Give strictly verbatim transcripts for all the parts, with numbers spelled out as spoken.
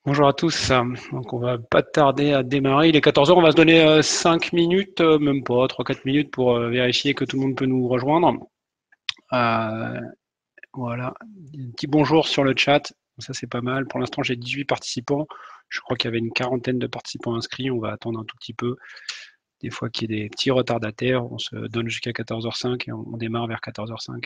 Bonjour à tous. Donc on va pas tarder à démarrer. Il est quatorze heures. On va se donner euh, cinq minutes, euh, même pas trois quatre minutes pour euh, vérifier que tout le monde peut nous rejoindre. Euh, voilà. Un petit bonjour sur le chat. Ça c'est pas mal. Pour l'instant j'ai dix-huit participants. Je crois qu'il y avait une quarantaine de participants inscrits. On va attendre un tout petit peu. Des fois qu'il y ait des petits retardataires, on se donne jusqu'à quatorze heures cinq et on démarre vers quatorze heures cinq.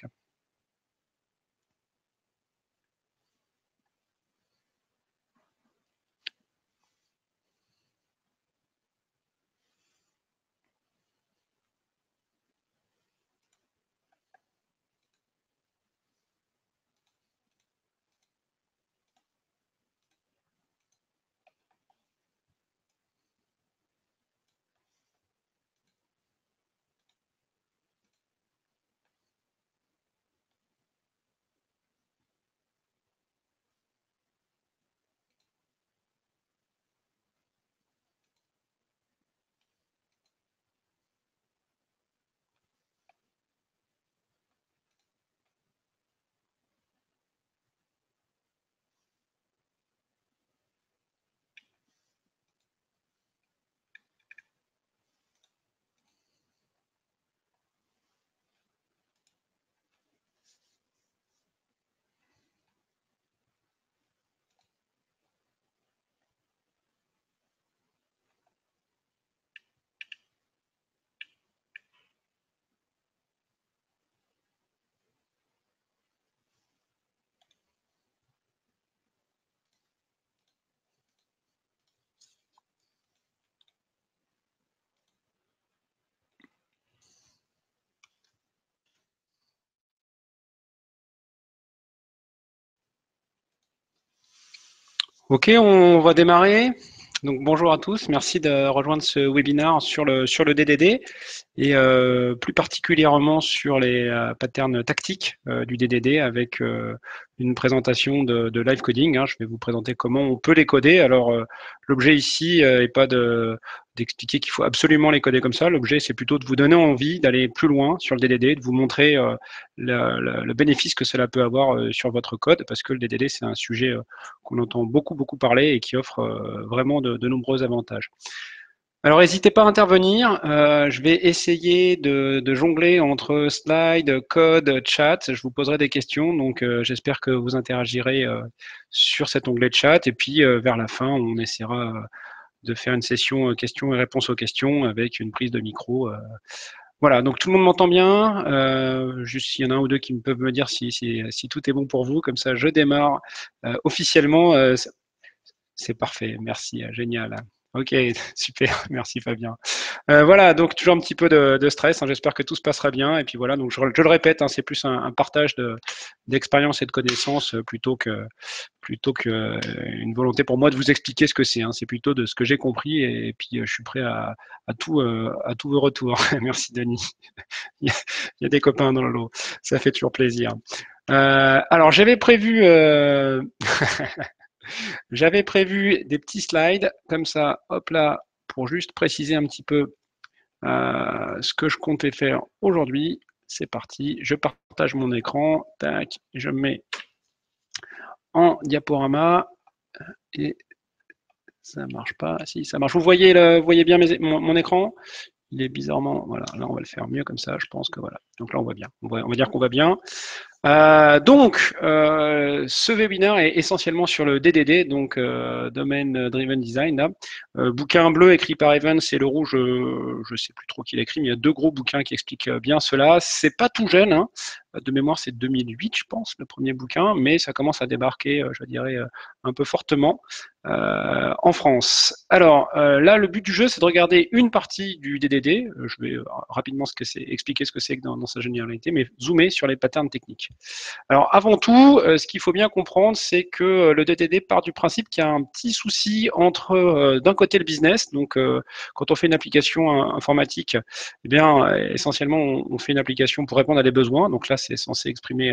Ok, on va démarrer. Donc bonjour à tous, merci de rejoindre ce webinaire sur le, sur le D D D et euh, plus particulièrement sur les euh, patterns tactiques euh, du D D D avec euh, une présentation de, de live coding. Hein. Je vais vous présenter comment on peut les coder. Alors euh, l'objet ici n'est euh, pas de d'expliquer qu'il faut absolument les coder comme ça. L'objet, c'est plutôt de vous donner envie d'aller plus loin sur le D D D, de vous montrer euh, le, le, le bénéfice que cela peut avoir euh, sur votre code, parce que le D D D, c'est un sujet euh, qu'on entend beaucoup, beaucoup parler et qui offre euh, vraiment de, de nombreux avantages. Alors, n'hésitez pas à intervenir. Euh, je vais essayer de, de jongler entre slide, code, chat. Je vous poserai des questions, donc euh, j'espère que vous interagirez euh, sur cet onglet de chat. Et puis, euh, vers la fin, on essaiera euh, de faire une session euh, questions et réponses aux questions avec une prise de micro. Euh. Voilà, donc tout le monde m'entend bien. Euh, juste s'il y en a un ou deux qui me peuvent me dire si, si, si tout est bon pour vous. Comme ça, je démarre euh, officiellement. Euh, c'est parfait, merci, génial. Ok, super, merci Fabien. Euh, voilà, donc toujours un petit peu de, de stress, hein, j'espère que tout se passera bien. Et puis voilà, donc je, je le répète, hein, c'est plus un, un partage d'expérience et de connaissances euh, plutôt que plutôt que euh, une volonté pour moi de vous expliquer ce que c'est. Hein, c'est plutôt de ce que j'ai compris et, et puis euh, je suis prêt à, à tout euh, à tous vos retours. Merci Denis. il, y a, il y a des copains dans le lot, ça fait toujours plaisir. Euh, alors j'avais prévu euh, j'avais prévu des petits slides comme ça, hop là, pour juste préciser un petit peu euh, ce que je comptais faire aujourd'hui. C'est parti, je partage mon écran, tac, je mets en diaporama et ça marche pas. Si, ça marche. Vous voyez, le, vous voyez bien mes, mon, mon écran? Il est bizarrement, voilà, là on va le faire mieux comme ça, je pense que voilà. Donc là on voit bien, on va, on va dire qu'on va bien. Euh, donc, euh, ce webinaire est essentiellement sur le D D D, donc euh, Domain Driven Design. Là. Euh, bouquin bleu écrit par Evans et le rouge, euh, je ne sais plus trop qui l'a écrit, mais il y a deux gros bouquins qui expliquent bien cela. C'est pas tout jeune, hein. De mémoire c'est deux mille huit, je pense, le premier bouquin, mais ça commence à débarquer, je dirais, un peu fortement euh, en France. Alors euh, là, le but du jeu, c'est de regarder une partie du D D D. Je vais rapidement ce que expliquer ce que c'est dans, dans sa généralité, mais zoomer sur les patterns techniques. Alors avant tout, euh, ce qu'il faut bien comprendre, c'est que euh, le D D D part du principe qu'il y a un petit souci entre euh, d'un côté le business, donc euh, quand on fait une application euh, informatique, eh bien euh, essentiellement on, on fait une application pour répondre à des besoins, donc là c'est censé exprimer euh,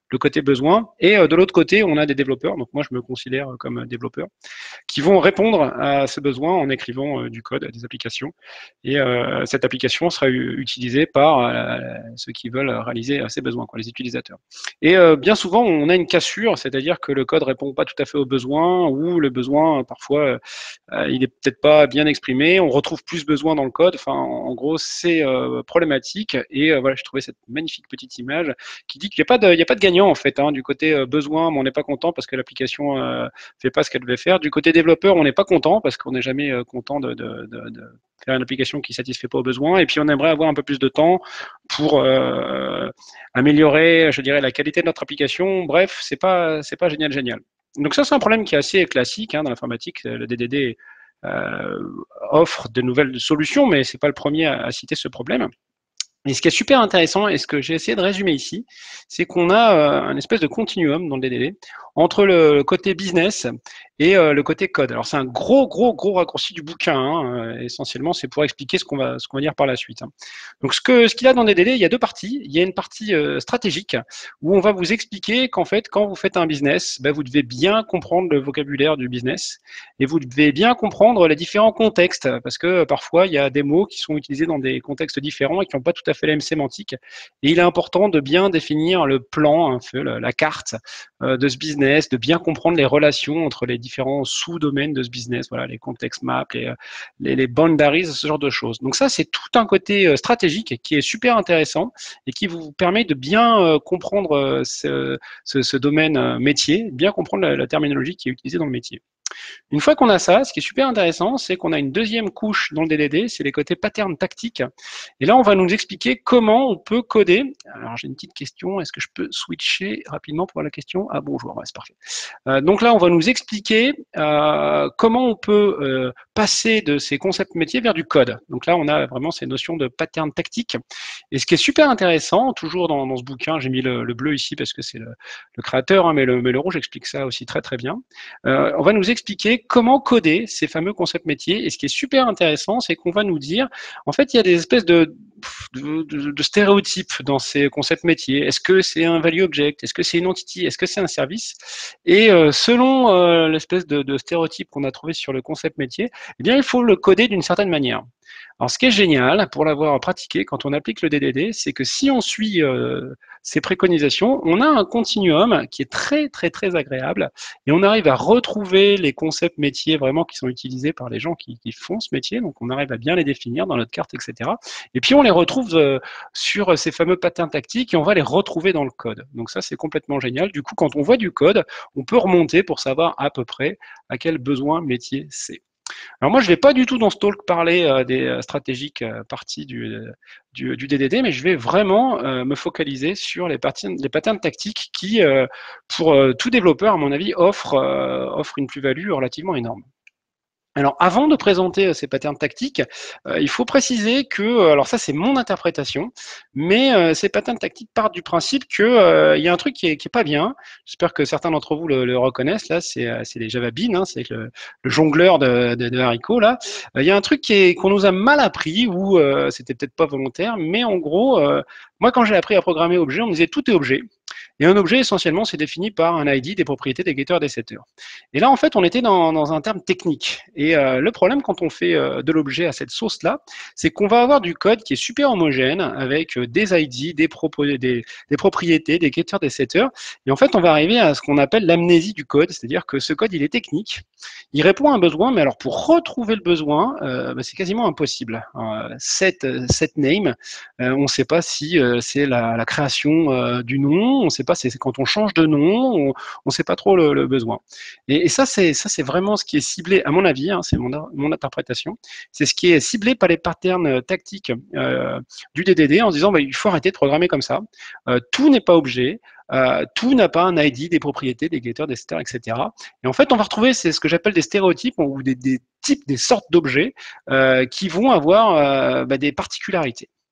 le côté besoin. Et euh, de l'autre côté, on a des développeurs, donc moi je me considère comme développeur, qui vont répondre à ce besoin en écrivant euh, du code, des applications. Et euh, cette application sera utilisée par euh, ceux qui veulent réaliser ces besoins, quoi, les utilisateurs. Et euh, bien souvent, on a une cassure, c'est-à-dire que le code répond pas tout à fait aux besoins, ou le besoin, parfois, euh, il est peut-être pas bien exprimé, on retrouve plus besoin dans le code. Enfin, en gros, c'est euh, problématique. Et euh, voilà, je trouvais cette magnifique petite image qui dit qu'il n'y a pas de, il y a pas de gagnant, en fait, hein, du côté euh, besoin, mais on n'est pas content parce que l'application euh, fait pas ce qu'elle devait faire. Du côté développeur, on n'est pas content parce qu'on n'est jamais euh, content de, de, de, de faire une application qui satisfait pas aux besoins. Et puis, on aimerait avoir un peu plus de temps pour euh, améliorer, je dirais, la qualité de notre application. Bref, c'est pas, c'est pas génial, génial. Donc ça, c'est un problème qui est assez classique hein, dans l'informatique. Le D D D euh, offre de nouvelles solutions, mais c'est pas le premier à, à citer ce problème. Et ce qui est super intéressant, et ce que j'ai essayé de résumer ici, c'est qu'on a euh, un espèce de continuum dans le D D D entre le côté business et euh, le côté code. Alors c'est un gros, gros, gros raccourci du bouquin. Hein. Euh, essentiellement, c'est pour expliquer ce qu'on va, ce qu'on va dire par la suite. Hein. Donc ce que, ce qu'il y a dans le D D D, il y a deux parties. Il y a une partie euh, stratégique où on va vous expliquer qu'en fait, quand vous faites un business, ben, vous devez bien comprendre le vocabulaire du business et vous devez bien comprendre les différents contextes parce que parfois il y a des mots qui sont utilisés dans des contextes différents et qui n'ont pas tout à fait la même sémantique. Et il est important de bien définir le plan, un peu la carte euh, de ce business, de bien comprendre les relations entre les différents sous-domaines de ce business, voilà, les context maps, les, les, les boundaries, ce genre de choses. Donc ça, c'est tout un côté euh, stratégique qui est super intéressant et qui vous permet de bien euh, comprendre euh, ce, ce, ce domaine euh, métier, bien comprendre la, la terminologie qui est utilisée dans le métier. Une fois qu'on a ça, ce qui est super intéressant, c'est qu'on a une deuxième couche dans le D D D, c'est les côtés patterns tactiques. Et là, on va nous expliquer comment on peut coder. Alors, j'ai une petite question. Est-ce que je peux switcher rapidement pour voir la question? Ah, bonjour, ouais, c'est parfait. Euh, donc là, on va nous expliquer euh, comment on peut euh, passer de ces concepts métiers vers du code. Donc là, on a vraiment ces notions de patterns tactiques. Et ce qui est super intéressant, toujours dans, dans ce bouquin, j'ai mis le, le bleu ici parce que c'est le, le créateur, hein, mais, le, mais le rouge explique ça aussi très très bien. Euh, on va nous expliquer comment coder ces fameux concepts métiers. Et ce qui est super intéressant, c'est qu'on va nous dire, en fait, il y a des espèces de, de, de, de stéréotypes dans ces concepts métiers. Est-ce que c'est un value object? Est-ce que c'est une entity? Est-ce que c'est un service? Et euh, selon euh, l'espèce de, de stéréotype qu'on a trouvé sur le concept métier, eh bien, il faut le coder d'une certaine manière. Alors, ce qui est génial, pour l'avoir pratiqué, quand on applique le D D D, c'est que si on suit euh, ces préconisations, on a un continuum qui est très, très, très agréable et on arrive à retrouver les concepts métiers vraiment qui sont utilisés par les gens qui, qui font ce métier. Donc, on arrive à bien les définir dans notre carte, et cetera. Et puis, on les retrouve euh, sur ces fameux patterns tactiques et on va les retrouver dans le code. Donc, ça, c'est complètement génial. Du coup, quand on voit du code, on peut remonter pour savoir à peu près à quel besoin métier c'est. Alors moi, je ne vais pas du tout dans ce talk parler euh, des stratégiques euh, parties du, du, du D D D, mais je vais vraiment euh, me focaliser sur les, parties, les patterns tactiques qui, euh, pour euh, tout développeur, à mon avis, offrent, euh, offrent une plus-value relativement énorme. Alors, avant de présenter ces patterns tactiques, euh, il faut préciser que, alors ça c'est mon interprétation, mais euh, ces patterns tactiques partent du principe qu'il euh, y a un truc qui est, qui est pas bien. J'espère que certains d'entre vous le, le reconnaissent. Là, c'est les Java Beans, hein, c'est le, le jongleur de, de, de haricots. Là, il y a un truc qui est qu'on nous a mal appris ou euh, c'était peut-être pas volontaire, mais en gros, euh, moi quand j'ai appris à programmer objet, on me disait tout est objet. Et un objet, essentiellement, c'est défini par un I D, des propriétés, des getters, des setters. Et là, en fait, on était dans, dans un terme technique. Et euh, le problème, quand on fait euh, de l'objet à cette sauce-là, c'est qu'on va avoir du code qui est super homogène, avec euh, des I D, des, des, des propriétés, des getters, des setters. Et en fait, on va arriver à ce qu'on appelle l'amnésie du code, c'est-à-dire que ce code, il est technique, il répond à un besoin, mais alors pour retrouver le besoin, euh, bah, c'est quasiment impossible. Euh, set, set name, euh, on ne sait pas si euh, c'est la, la création euh, du nom, on ne sait pas, c'est quand on change de nom, on ne sait pas trop le, le besoin. Et, et ça, c'est ça, c'est vraiment ce qui est ciblé, à mon avis, hein, c'est mon, mon interprétation, c'est ce qui est ciblé par les patterns tactiques euh, du D D D en se disant, bah, il faut arrêter de programmer comme ça. Euh, tout n'est pas objet. Euh, tout n'a pas un I D, des propriétés, des getters, des setters, et cetera. Et en fait, on va retrouver c'est ce que j'appelle des stéréotypes ou des, des types, des sortes d'objets euh, qui vont avoir euh, bah, des particularités.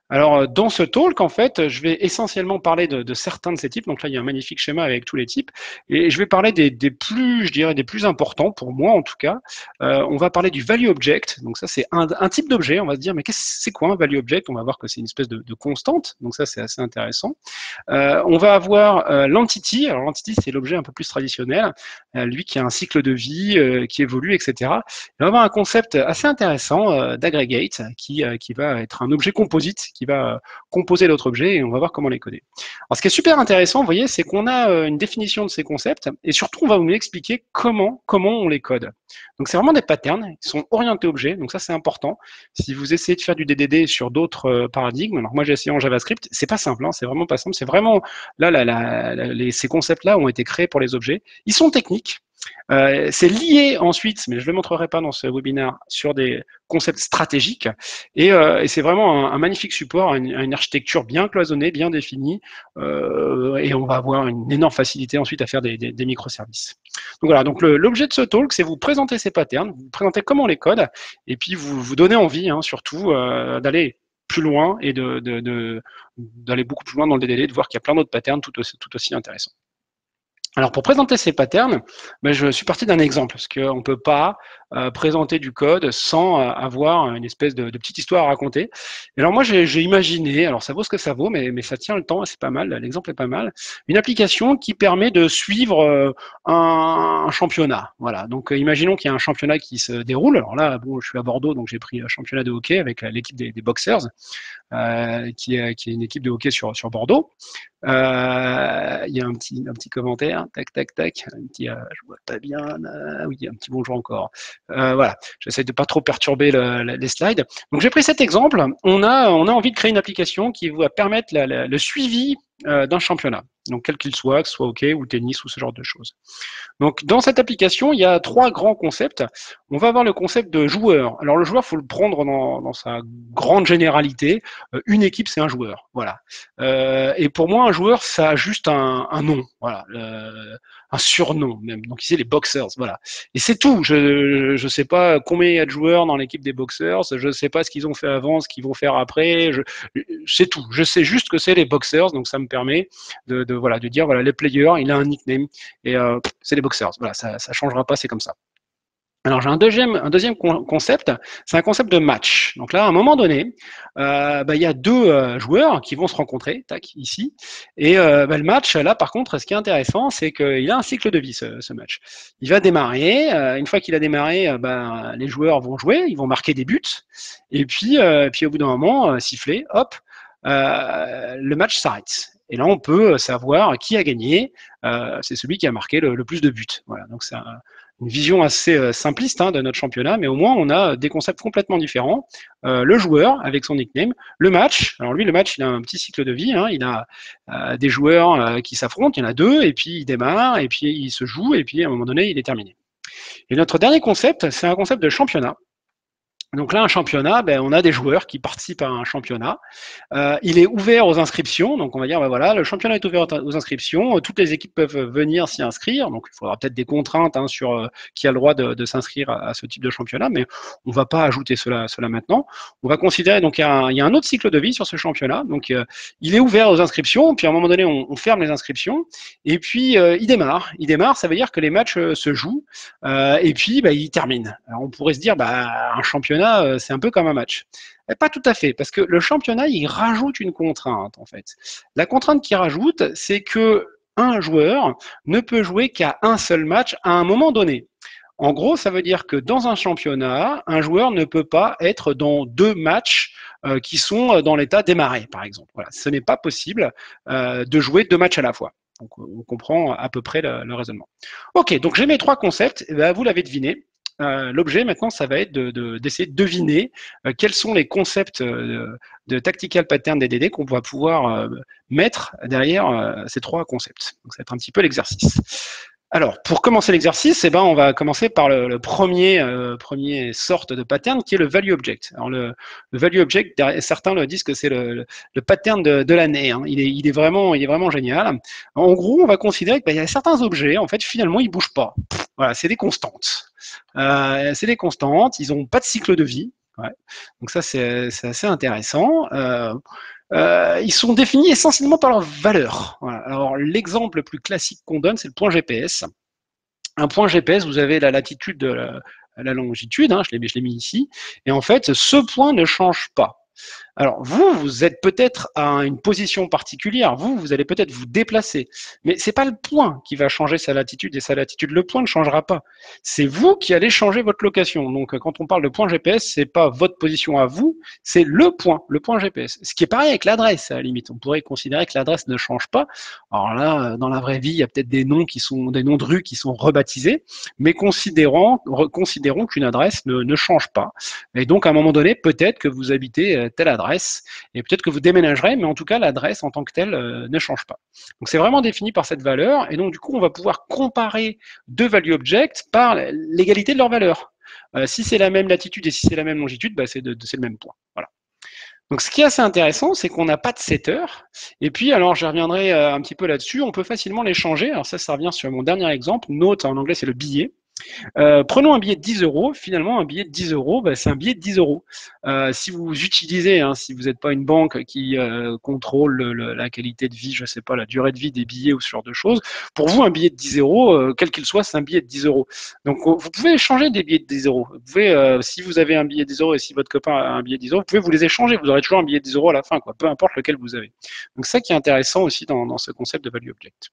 Alors, dans ce talk, en fait, je vais essentiellement parler de, de certains de ces types. Donc là, il y a un magnifique schéma avec tous les types. Et je vais parler des, des plus, je dirais, des plus importants, pour moi en tout cas. Euh, on va parler du value object. Donc ça, c'est un, un type d'objet. On va se dire, mais qu'est-ce c'est quoi un value object? On va voir que c'est une espèce de, de constante. Donc ça, c'est assez intéressant. Euh, on va avoir euh, l'entity. Alors l'entity, c'est l'objet un peu plus traditionnel. Euh, lui qui a un cycle de vie, euh, qui évolue, et cetera. Et on va avoir un concept assez intéressant euh, d'aggregate qui, euh, qui va être un objet composite qui va composer l'autre objet et on va voir comment les coder. Alors, ce qui est super intéressant, vous voyez, c'est qu'on a une définition de ces concepts et surtout, on va vous expliquer comment, comment on les code. Donc, c'est vraiment des patterns, ils sont orientés objets, donc ça, c'est important. Si vous essayez de faire du D D D sur d'autres paradigmes, alors moi, j'ai essayé en JavaScript, c'est pas simple, hein, c'est vraiment pas simple, c'est vraiment, là, là, là les, ces concepts-là ont été créés pour les objets. Ils sont techniques. Euh, c'est lié ensuite, mais je ne le montrerai pas dans ce webinaire, sur des concepts stratégiques. Et, euh, et c'est vraiment un, un magnifique support, une, une architecture bien cloisonnée, bien définie. Euh, et on va avoir une énorme facilité ensuite à faire des, des, des microservices. Donc voilà, donc l'objet de ce talk, c'est vous présenter ces patterns, vous présenter comment on les code, et puis vous, vous donner envie, hein, surtout, euh, d'aller plus loin et de, de, de, d'aller beaucoup plus loin dans le D D D, de voir qu'il y a plein d'autres patterns tout aussi, tout aussi intéressants. Alors, pour présenter ces patterns, ben, je suis parti d'un exemple, parce qu'on ne peut pas euh, présenter du code sans euh, avoir une espèce de, de petite histoire à raconter. Et alors moi, j'ai imaginé, alors ça vaut ce que ça vaut, mais, mais ça tient le temps, c'est pas mal, l'exemple est pas mal, une application qui permet de suivre euh, un, un championnat. Voilà. Donc, euh, imaginons qu'il y a un championnat qui se déroule. Alors là, bon, je suis à Bordeaux, donc j'ai pris un championnat de hockey avec l'équipe des, des Boxers, euh, qui, est, qui est une équipe de hockey sur, sur Bordeaux. Euh, il y a un petit, un petit commentaire, tac, tac, tac, un petit, euh, je vois pas bien, euh, oui, un petit bonjour encore. Euh, voilà, j'essaie de pas trop perturber le, le, les slides. Donc j'ai pris cet exemple. On a, on a envie de créer une application qui va permettre la, la, le suivi euh, d'un championnat, donc quel qu'il soit, que ce soit hockey ou tennis ou ce genre de choses. Donc, dans cette application, il y a trois grands concepts. On va avoir le concept de joueur. Alors, le joueur, faut le prendre dans, dans sa grande généralité. Euh, une équipe, c'est un joueur. Voilà. Euh, et pour moi, un joueur, ça a juste un, un nom. Voilà. Le, un surnom, même. Donc, ici, les Boxers. Voilà. Et c'est tout. Je ne sais pas combien il y a de joueurs dans l'équipe des Boxers. Je ne sais pas ce qu'ils ont fait avant, ce qu'ils vont faire après. Je, c'est tout. Je sais juste que c'est les Boxers. Donc, ça me permet de, de, voilà, de dire, voilà, les players, il a un nickname. Et euh, c'est les Boxers. Voilà, ça ne changera pas, c'est comme ça. Alors, j'ai un deuxième, un deuxième concept, c'est un concept de match. Donc là, à un moment donné, euh, bah, il y a deux euh, joueurs qui vont se rencontrer, tac, ici. Et euh, bah, le match, là, par contre, ce qui est intéressant, c'est qu'il a un cycle de vie, ce, ce match. Il va démarrer. Euh, une fois qu'il a démarré, euh, bah, les joueurs vont jouer, ils vont marquer des buts. Et puis, euh, puis au bout d'un moment, euh, siffler, hop, euh, le match s'arrête. Et là, on peut savoir qui a gagné. Euh, c'est celui qui a marqué le, le plus de buts. Voilà, donc c'est un, une vision assez euh, simpliste hein, de notre championnat, mais au moins on a des concepts complètement différents. Euh, le joueur avec son nickname, le match. Alors lui, le match, il a un petit cycle de vie. Hein, il a euh, des joueurs euh, qui s'affrontent, il y en a deux, et puis il démarre, et puis il se joue, et puis à un moment donné, il est terminé. Et notre dernier concept, c'est un concept de championnat. Donc là, un championnat, ben, on a des joueurs qui participent à un championnat. Euh, il est ouvert aux inscriptions. Donc on va dire, ben voilà, le championnat est ouvert aux inscriptions. Toutes les équipes peuvent venir s'y inscrire. Donc il faudra peut-être des contraintes hein, sur euh, qui a le droit de, de s'inscrire à, à ce type de championnat, mais on ne va pas ajouter cela, cela maintenant. On va considérer donc il y, a un, il y a un autre cycle de vie sur ce championnat. Donc euh, il est ouvert aux inscriptions. Puis à un moment donné, on, on ferme les inscriptions. Et puis euh, il démarre. Il démarre, ça veut dire que les matchs euh, se jouent. Euh, et puis ben, il termine. Alors on pourrait se dire, ben, un championnat c'est un peu comme un match. Mais pas tout à fait, parce que le championnat, il rajoute une contrainte, en fait. La contrainte qu'il rajoute, c'est que un joueur ne peut jouer qu'à un seul match à un moment donné. En gros, ça veut dire que dans un championnat, un joueur ne peut pas être dans deux matchs euh, qui sont dans l'état démarré, par exemple. Voilà, ce n'est pas possible euh, de jouer deux matchs à la fois. Donc, on comprend à peu près le, le raisonnement. Ok, donc j'ai mes trois concepts. Et bien, vous l'avez deviné. Euh, l'objet maintenant, ça va être d'essayer de, de, de deviner euh, quels sont les concepts euh, de tactical pattern D D D qu'on va pouvoir euh, mettre derrière euh, ces trois concepts. Donc, ça va être un petit peu l'exercice. Alors, pour commencer l'exercice, eh ben, on va commencer par le, le premier, euh, premier sorte de pattern qui est le value object. Alors, le, le value object, certains le disent que c'est le, le, le pattern de, de l'année. Hein. Il, est, il, est vraiment, il est vraiment génial. En gros, on va considérer qu'il ben, y a certains objets, en fait, finalement, ils ne bougent pas. Voilà, c'est des constantes. Euh, c'est des constantes, ils n'ont pas de cycle de vie. Ouais. Donc ça, c'est assez intéressant. Euh, euh, ils sont définis essentiellement par leur valeur. Voilà. Alors l'exemple le plus classique qu'on donne, c'est le point G P S. Un point G P S, vous avez la latitude de la, la longitude, hein, je l'ai mis ici, et en fait, ce point ne change pas. Alors, vous, vous êtes peut-être à une position particulière, vous, vous allez peut-être vous déplacer, mais c'est pas le point qui va changer sa latitude et sa latitude, le point ne changera pas. C'est vous qui allez changer votre location. Donc, quand on parle de point G P S, c'est pas votre position à vous, c'est le point, le point G P S. Ce qui est pareil avec l'adresse, à la limite. On pourrait considérer que l'adresse ne change pas. Alors là, dans la vraie vie, il y a peut-être des noms qui sont, des noms de rues qui sont rebaptisés, mais considérons, considérons qu'une adresse ne, ne change pas. Et donc, à un moment donné, peut-être que vous habitez telle adresse, et peut-être que vous déménagerez, mais en tout cas, l'adresse en tant que telle euh, ne change pas. Donc, c'est vraiment défini par cette valeur, et donc, du coup, on va pouvoir comparer deux value objects par l'égalité de leur valeur. Euh, si c'est la même latitude et si c'est la même longitude, bah, c'est le même point. Voilà. Donc, ce qui est assez intéressant, c'est qu'on n'a pas de setter. Et puis, alors, je reviendrai euh, un petit peu là-dessus, on peut facilement les changer. Alors ça, ça revient sur mon dernier exemple. Note, en anglais, c'est le billet. Euh, prenons un billet de dix euros. Finalement, un billet de dix euros, bah, c'est un billet de dix euros. Euh, si vous utilisez, hein, si vous n'êtes pas une banque qui euh, contrôle le, le, la qualité de vie, je ne sais pas, la durée de vie des billets ou ce genre de choses, pour vous, un billet de dix euros, euh, quel qu'il soit, c'est un billet de dix euros. Donc, vous pouvez échanger des billets de dix euros. Vous pouvez, euh, si vous avez un billet de dix euros et si votre copain a un billet de dix euros, vous pouvez vous les échanger. Vous aurez toujours un billet de dix euros à la fin, quoi, peu importe lequel vous avez. Donc, ça qui est intéressant aussi dans, dans ce concept de value object.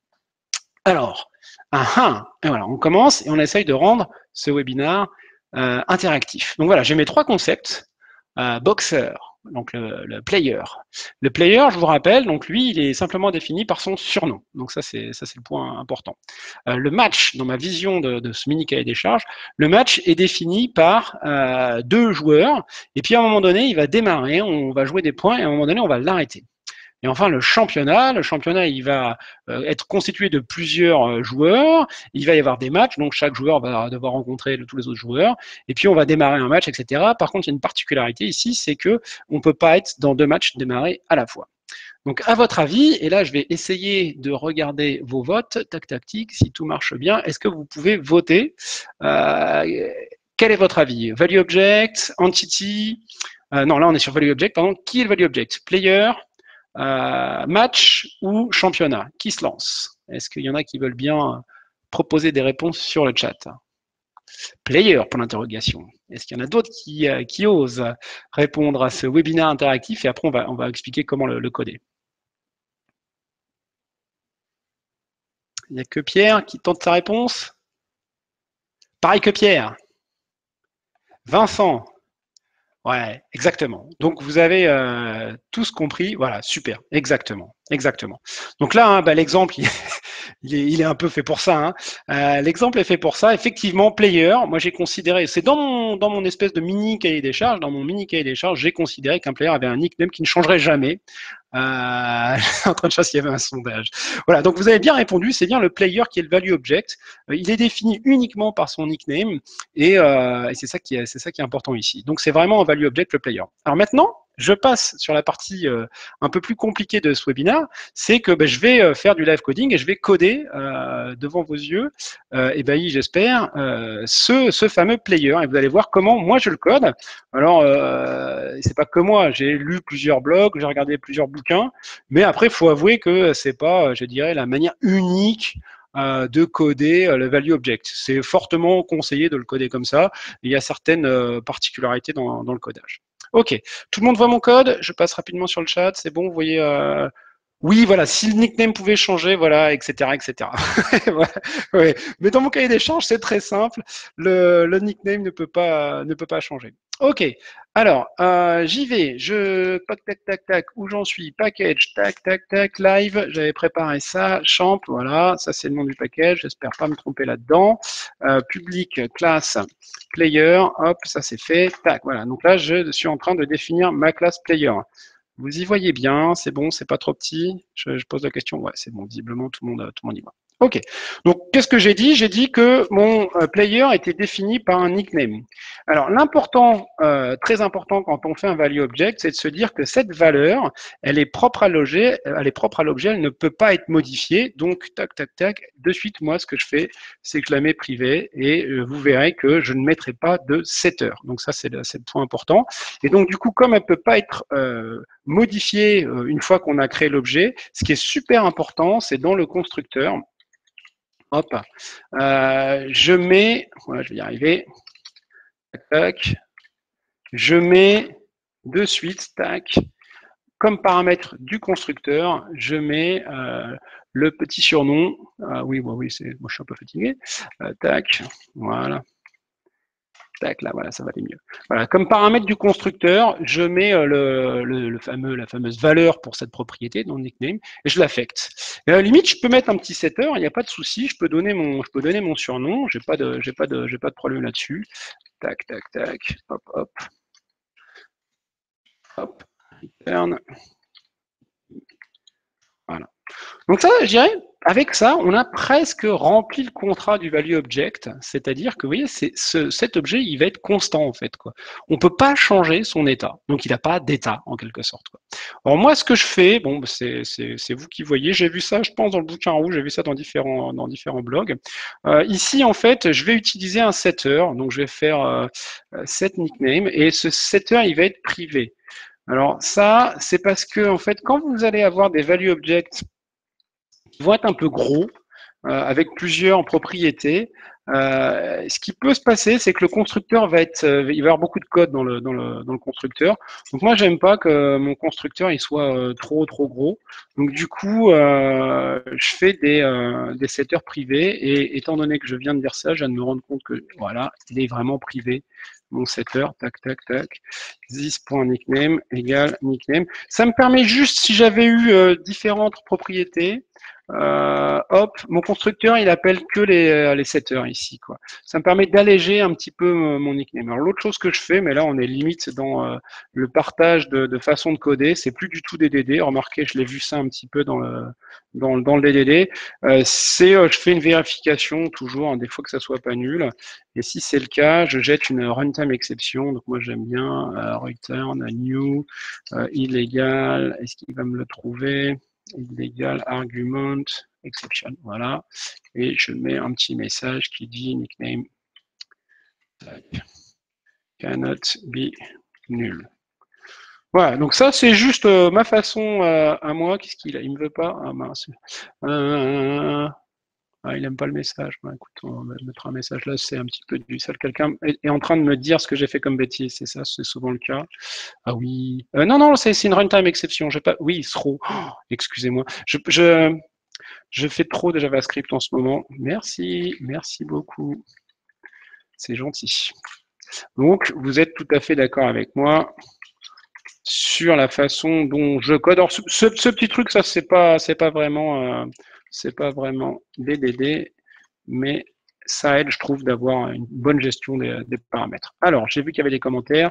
Alors, ah, ah, et voilà, on commence et on essaye de rendre ce webinaire euh, interactif. Donc voilà, j'ai mes trois concepts. Euh, Boxer, donc le, le player. Le player, je vous rappelle, donc lui, il est simplement défini par son surnom. Donc ça, c'est ça, c'est le point important. Euh, le match, dans ma vision de, de ce mini cahier des charges, le match est défini par euh, deux joueurs. Et puis à un moment donné, il va démarrer, on va jouer des points et à un moment donné, on va l'arrêter. Et enfin, le championnat, le championnat, il va euh, être constitué de plusieurs euh, joueurs. Il va y avoir des matchs, donc chaque joueur va devoir rencontrer le, tous les autres joueurs. Et puis, on va démarrer un match, et cetera. Par contre, il y a une particularité ici, c'est que on peut pas être dans deux matchs démarrés à la fois. Donc, à votre avis, et là, je vais essayer de regarder vos votes, tac, tac, tic, si tout marche bien, est-ce que vous pouvez voter euh, quel est votre avis? Value Object, Entity, euh, non, là, on est sur Value Object, pardon. Qui est le Value Object? Player, Euh, match ou championnat? Qui se lance? Est-ce qu'il y en a qui veulent bien proposer des réponses sur le chat? Player pour l'interrogation. Est-ce qu'il y en a d'autres qui, euh, qui osent répondre à ce webinaire interactif et après on va, on va expliquer comment le, le coder. Il n'y a que Pierre qui tente sa réponse. Pareil que Pierre. Vincent. Ouais, exactement. Donc vous avez euh, tous compris. Voilà, super. Exactement. Exactement. Donc là, hein, bah, l'exemple, il, il, est, il est un peu fait pour ça. Hein. Euh, l'exemple est fait pour ça. Effectivement, player, moi j'ai considéré, c'est dans mon, dans mon espèce de mini cahier des charges, dans mon mini cahier des charges, j'ai considéré qu'un player avait un nickname qui ne changerait jamais. Euh, en train de chercher s'il y avait un sondage. Voilà, donc vous avez bien répondu, c'est bien le player qui est le value object. Euh, il est défini uniquement par son nickname et, euh, et c'est ça qui est, c'est ça qui est important ici. Donc c'est vraiment un value object le player. Alors maintenant, je passe sur la partie euh, un peu plus compliquée de ce webinaire, c'est que ben, je vais euh, faire du live coding et je vais coder euh, devant vos yeux, euh, ébahis j'espère, euh, ce, ce fameux player. Et vous allez voir comment moi je le code. Alors, euh, c'est pas que moi, j'ai lu plusieurs blogs, j'ai regardé plusieurs bouquins, mais après, il faut avouer que c'est pas, je dirais, la manière unique euh, de coder euh, le value object. C'est fortement conseillé de le coder comme ça. Il y a certaines euh, particularités dans, dans le codage. Ok, tout le monde voit mon code, je passe rapidement sur le chat, c'est bon, vous voyez... Euh... Oui, voilà, si le nickname pouvait changer, voilà, et cetera, et cetera. Voilà, ouais. Mais dans mon cahier d'échange, c'est très simple, le, le nickname ne peut pas, ne peut pas changer. Ok, alors, euh, j'y vais, je... Tac, tac, tac, tac, où j'en suis? Package, tac, tac, tac, live, j'avais préparé ça, champ, voilà, ça c'est le nom du package, j'espère pas me tromper là-dedans. Euh, public, classe, player, hop, ça c'est fait, tac, voilà. Donc là, je suis en train de définir ma classe player. Vous y voyez bien, c'est bon, c'est pas trop petit. Je, je pose la question, ouais, c'est bon, visiblement tout le monde, tout le monde y voit. Ok, donc qu'est-ce que j'ai dit? J'ai dit que mon euh, player était défini par un nickname. Alors l'important, euh, très important quand on fait un value object, c'est de se dire que cette valeur, elle est propre à l'objet, elle est propre à l'objet, elle ne peut pas être modifiée. Donc tac tac tac, de suite moi ce que je fais, c'est que je la mets privée et euh, vous verrez que je ne mettrai pas de setter. Donc ça c'est le, le point important. Et donc du coup comme elle peut pas être euh, modifiée euh, une fois qu'on a créé l'objet, ce qui est super important, c'est dans le constructeur. Hop, euh, je mets, voilà, je vais y arriver, tac, tac, je mets de suite, tac, comme paramètre du constructeur, je mets euh, le petit surnom, ah, oui, bon, oui, c'est, moi je suis un peu fatigué, euh, tac, voilà, tac, là, voilà, ça va aller mieux. Voilà, comme paramètre du constructeur, je mets euh, le, le, le fameux, la fameuse valeur pour cette propriété, dans le nickname, et je l'affecte. Et à la limite, je peux mettre un petit setter, il n'y a pas de souci, je peux donner mon, je peux donner mon surnom, j'ai pas de, j'ai pas de, j'ai pas de problème là-dessus. Tac, tac, tac, hop, hop, hop, return. Voilà. Donc ça, je dirais, avec ça, on a presque rempli le contrat du value object, c'est-à-dire que vous voyez, c'est ce, cet objet, il va être constant en fait, quoi. On peut pas changer son état, donc il n'a pas d'état en quelque sorte, quoi. Alors moi, ce que je fais, bon, c'est vous qui voyez, j'ai vu ça, je pense dans le bouquin rouge, j'ai vu ça dans différents dans différents blogs. Euh, ici, en fait, je vais utiliser un setter, donc je vais faire euh, set nickname, et ce setter, il va être privé. Alors ça, c'est parce que en fait, quand vous allez avoir des value objects qui vont être un peu gros, euh, avec plusieurs propriétés, euh, ce qui peut se passer, c'est que le constructeur va être, euh, il va y avoir beaucoup de code dans le, dans le, dans le constructeur. Donc moi, j'aime pas que mon constructeur il soit euh, trop trop gros. Donc du coup, euh, je fais des, euh, des setters privés et étant donné que je viens de dire ça, je viens de me rendre compte que voilà, il est vraiment privé. Mon setter, tac tac tac, this.nickname égale nickname. Ça me permet juste, si j'avais eu euh, différentes propriétés, euh, hop, mon constructeur, il appelle que les, les setters ici, quoi. Ça me permet d'alléger un petit peu mon nickname. Alors l'autre chose que je fais, mais là on est limite dans euh, le partage de, de façon de coder, c'est plus du tout des D D. Remarquez, je l'ai vu ça un petit peu dans le dans, dans le D D D. Euh, c'est, euh, je fais une vérification toujours, hein, des fois que ça soit pas nul. Et si c'est le cas, je jette une runtime exception. Donc moi j'aime bien euh, return new euh, illégal. Est-ce qu'il va me le trouver? Illegal argument exception, voilà, et je mets un petit message qui dit nickname cannot be nul. Voilà, donc ça c'est juste euh, ma façon euh, à moi. Qu'est-ce qu'il a? Il me veut pas? Ah mince. Euh, ah, il aime pas le message. Bah, écoute, on va mettre un message là, c'est un petit peu du sale. Quelqu'un est, est en train de me dire ce que j'ai fait comme bêtise, c'est ça, c'est souvent le cas. Ah oui. Euh, non, non, c'est une runtime exception. J'ai pas. Oui, throw. Oh, excusez-moi. Je, je, je fais trop de JavaScript en ce moment. Merci, merci beaucoup. C'est gentil. Donc, vous êtes tout à fait d'accord avec moi sur la façon dont je code. Alors, ce, ce, ce petit truc, ça, c'est pas, c'est pas vraiment, euh, c'est pas vraiment D D D, mais ça aide, je trouve, d'avoir une bonne gestion des, des paramètres. Alors, j'ai vu qu'il y avait des commentaires.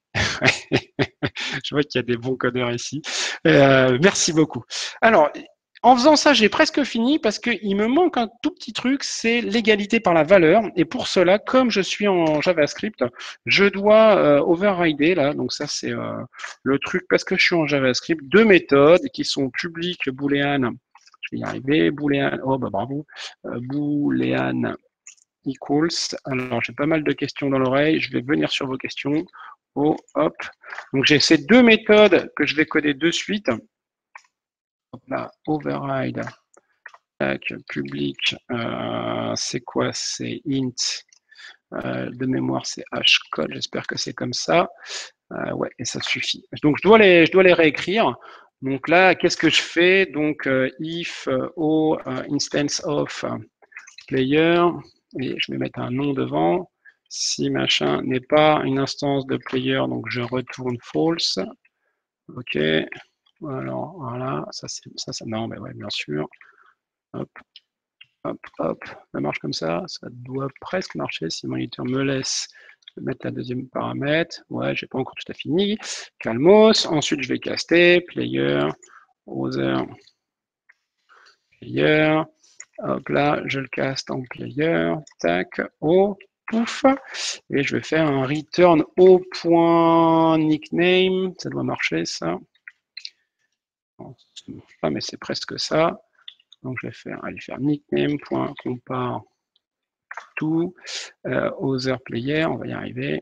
Je vois qu'il y a des bons codeurs ici. Euh, merci beaucoup. Alors, en faisant ça, j'ai presque fini parce qu'il me manque un tout petit truc, c'est l'égalité par la valeur. Et pour cela, comme je suis en JavaScript, je dois euh, overrider, là, donc ça c'est euh, le truc, parce que je suis en JavaScript, deux méthodes qui sont publiques boolean, je vais y arriver, boolean, oh bah bravo, euh, boolean equals. Alors j'ai pas mal de questions dans l'oreille, je vais venir sur vos questions. Oh, hop. Donc j'ai ces deux méthodes que je vais coder de suite. Hop là, override, tac, public, euh, c'est quoi? C'est int, euh, de mémoire c'est hcode, j'espère que c'est comme ça. Euh, ouais, et ça suffit. Donc je dois les, je dois les réécrire. Donc là, qu'est-ce que je fais? Donc euh, if euh, o euh, instance of player, et je vais mettre un nom devant. Si machin n'est pas une instance de player, donc je retourne false. Ok. Alors voilà, ça c'est ça, ça non, mais ouais, bien sûr. Hop, hop, hop, ça marche comme ça. Ça doit presque marcher si mon éditeur me laisse mettre la deuxième paramètre. Ouais, j'ai pas encore tout à fini. Calmos. Ensuite, je vais caster player, other, player. hop là, je le caste en player, tac, oh, pouf, et je vais faire un return au point nickname, ça doit marcher ça. Non, ça ne marche pas, mais c'est presque ça. Donc je vais faire, aller faire nickname.compare to euh, other player, on va y arriver.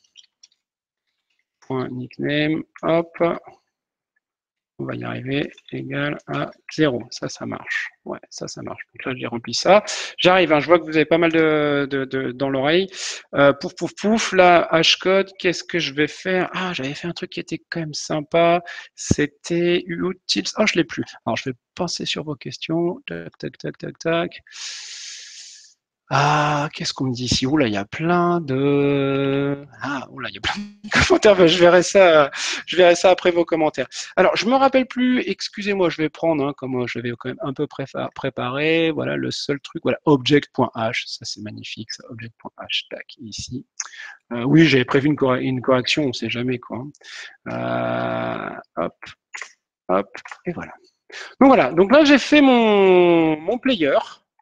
Point nickname, hop, on va y arriver, égal à zéro. Ça, ça marche. Ouais, ça, ça marche. Donc là, j'ai rempli ça. J'arrive, hein, je vois que vous avez pas mal de, de, de dans l'oreille. Euh, pouf, pouf, pouf. Là, hashcode, qu'est-ce que je vais faire? Ah, j'avais fait un truc qui était quand même sympa. C'était utils. Oh, je l'ai plus. Alors, je vais penser sur vos questions. Tac, tac, tac, tac, tac. Ah, qu'est-ce qu'on me dit ici? Oula, il y a plein de... Ah, oula, il y a plein de commentaires. Je verrai ça, je verrai ça après vos commentaires. Alors, je me rappelle plus, excusez-moi, je vais prendre, hein, comme je l'avais quand même un peu préparé. Voilà, le seul truc, voilà, object.h, ça c'est magnifique, ça, object.h, tac, ici. Euh, oui, j'avais prévu une, corre une correction, on ne sait jamais quoi. Euh, hop, hop, et voilà. Donc voilà, donc là j'ai fait mon, mon player.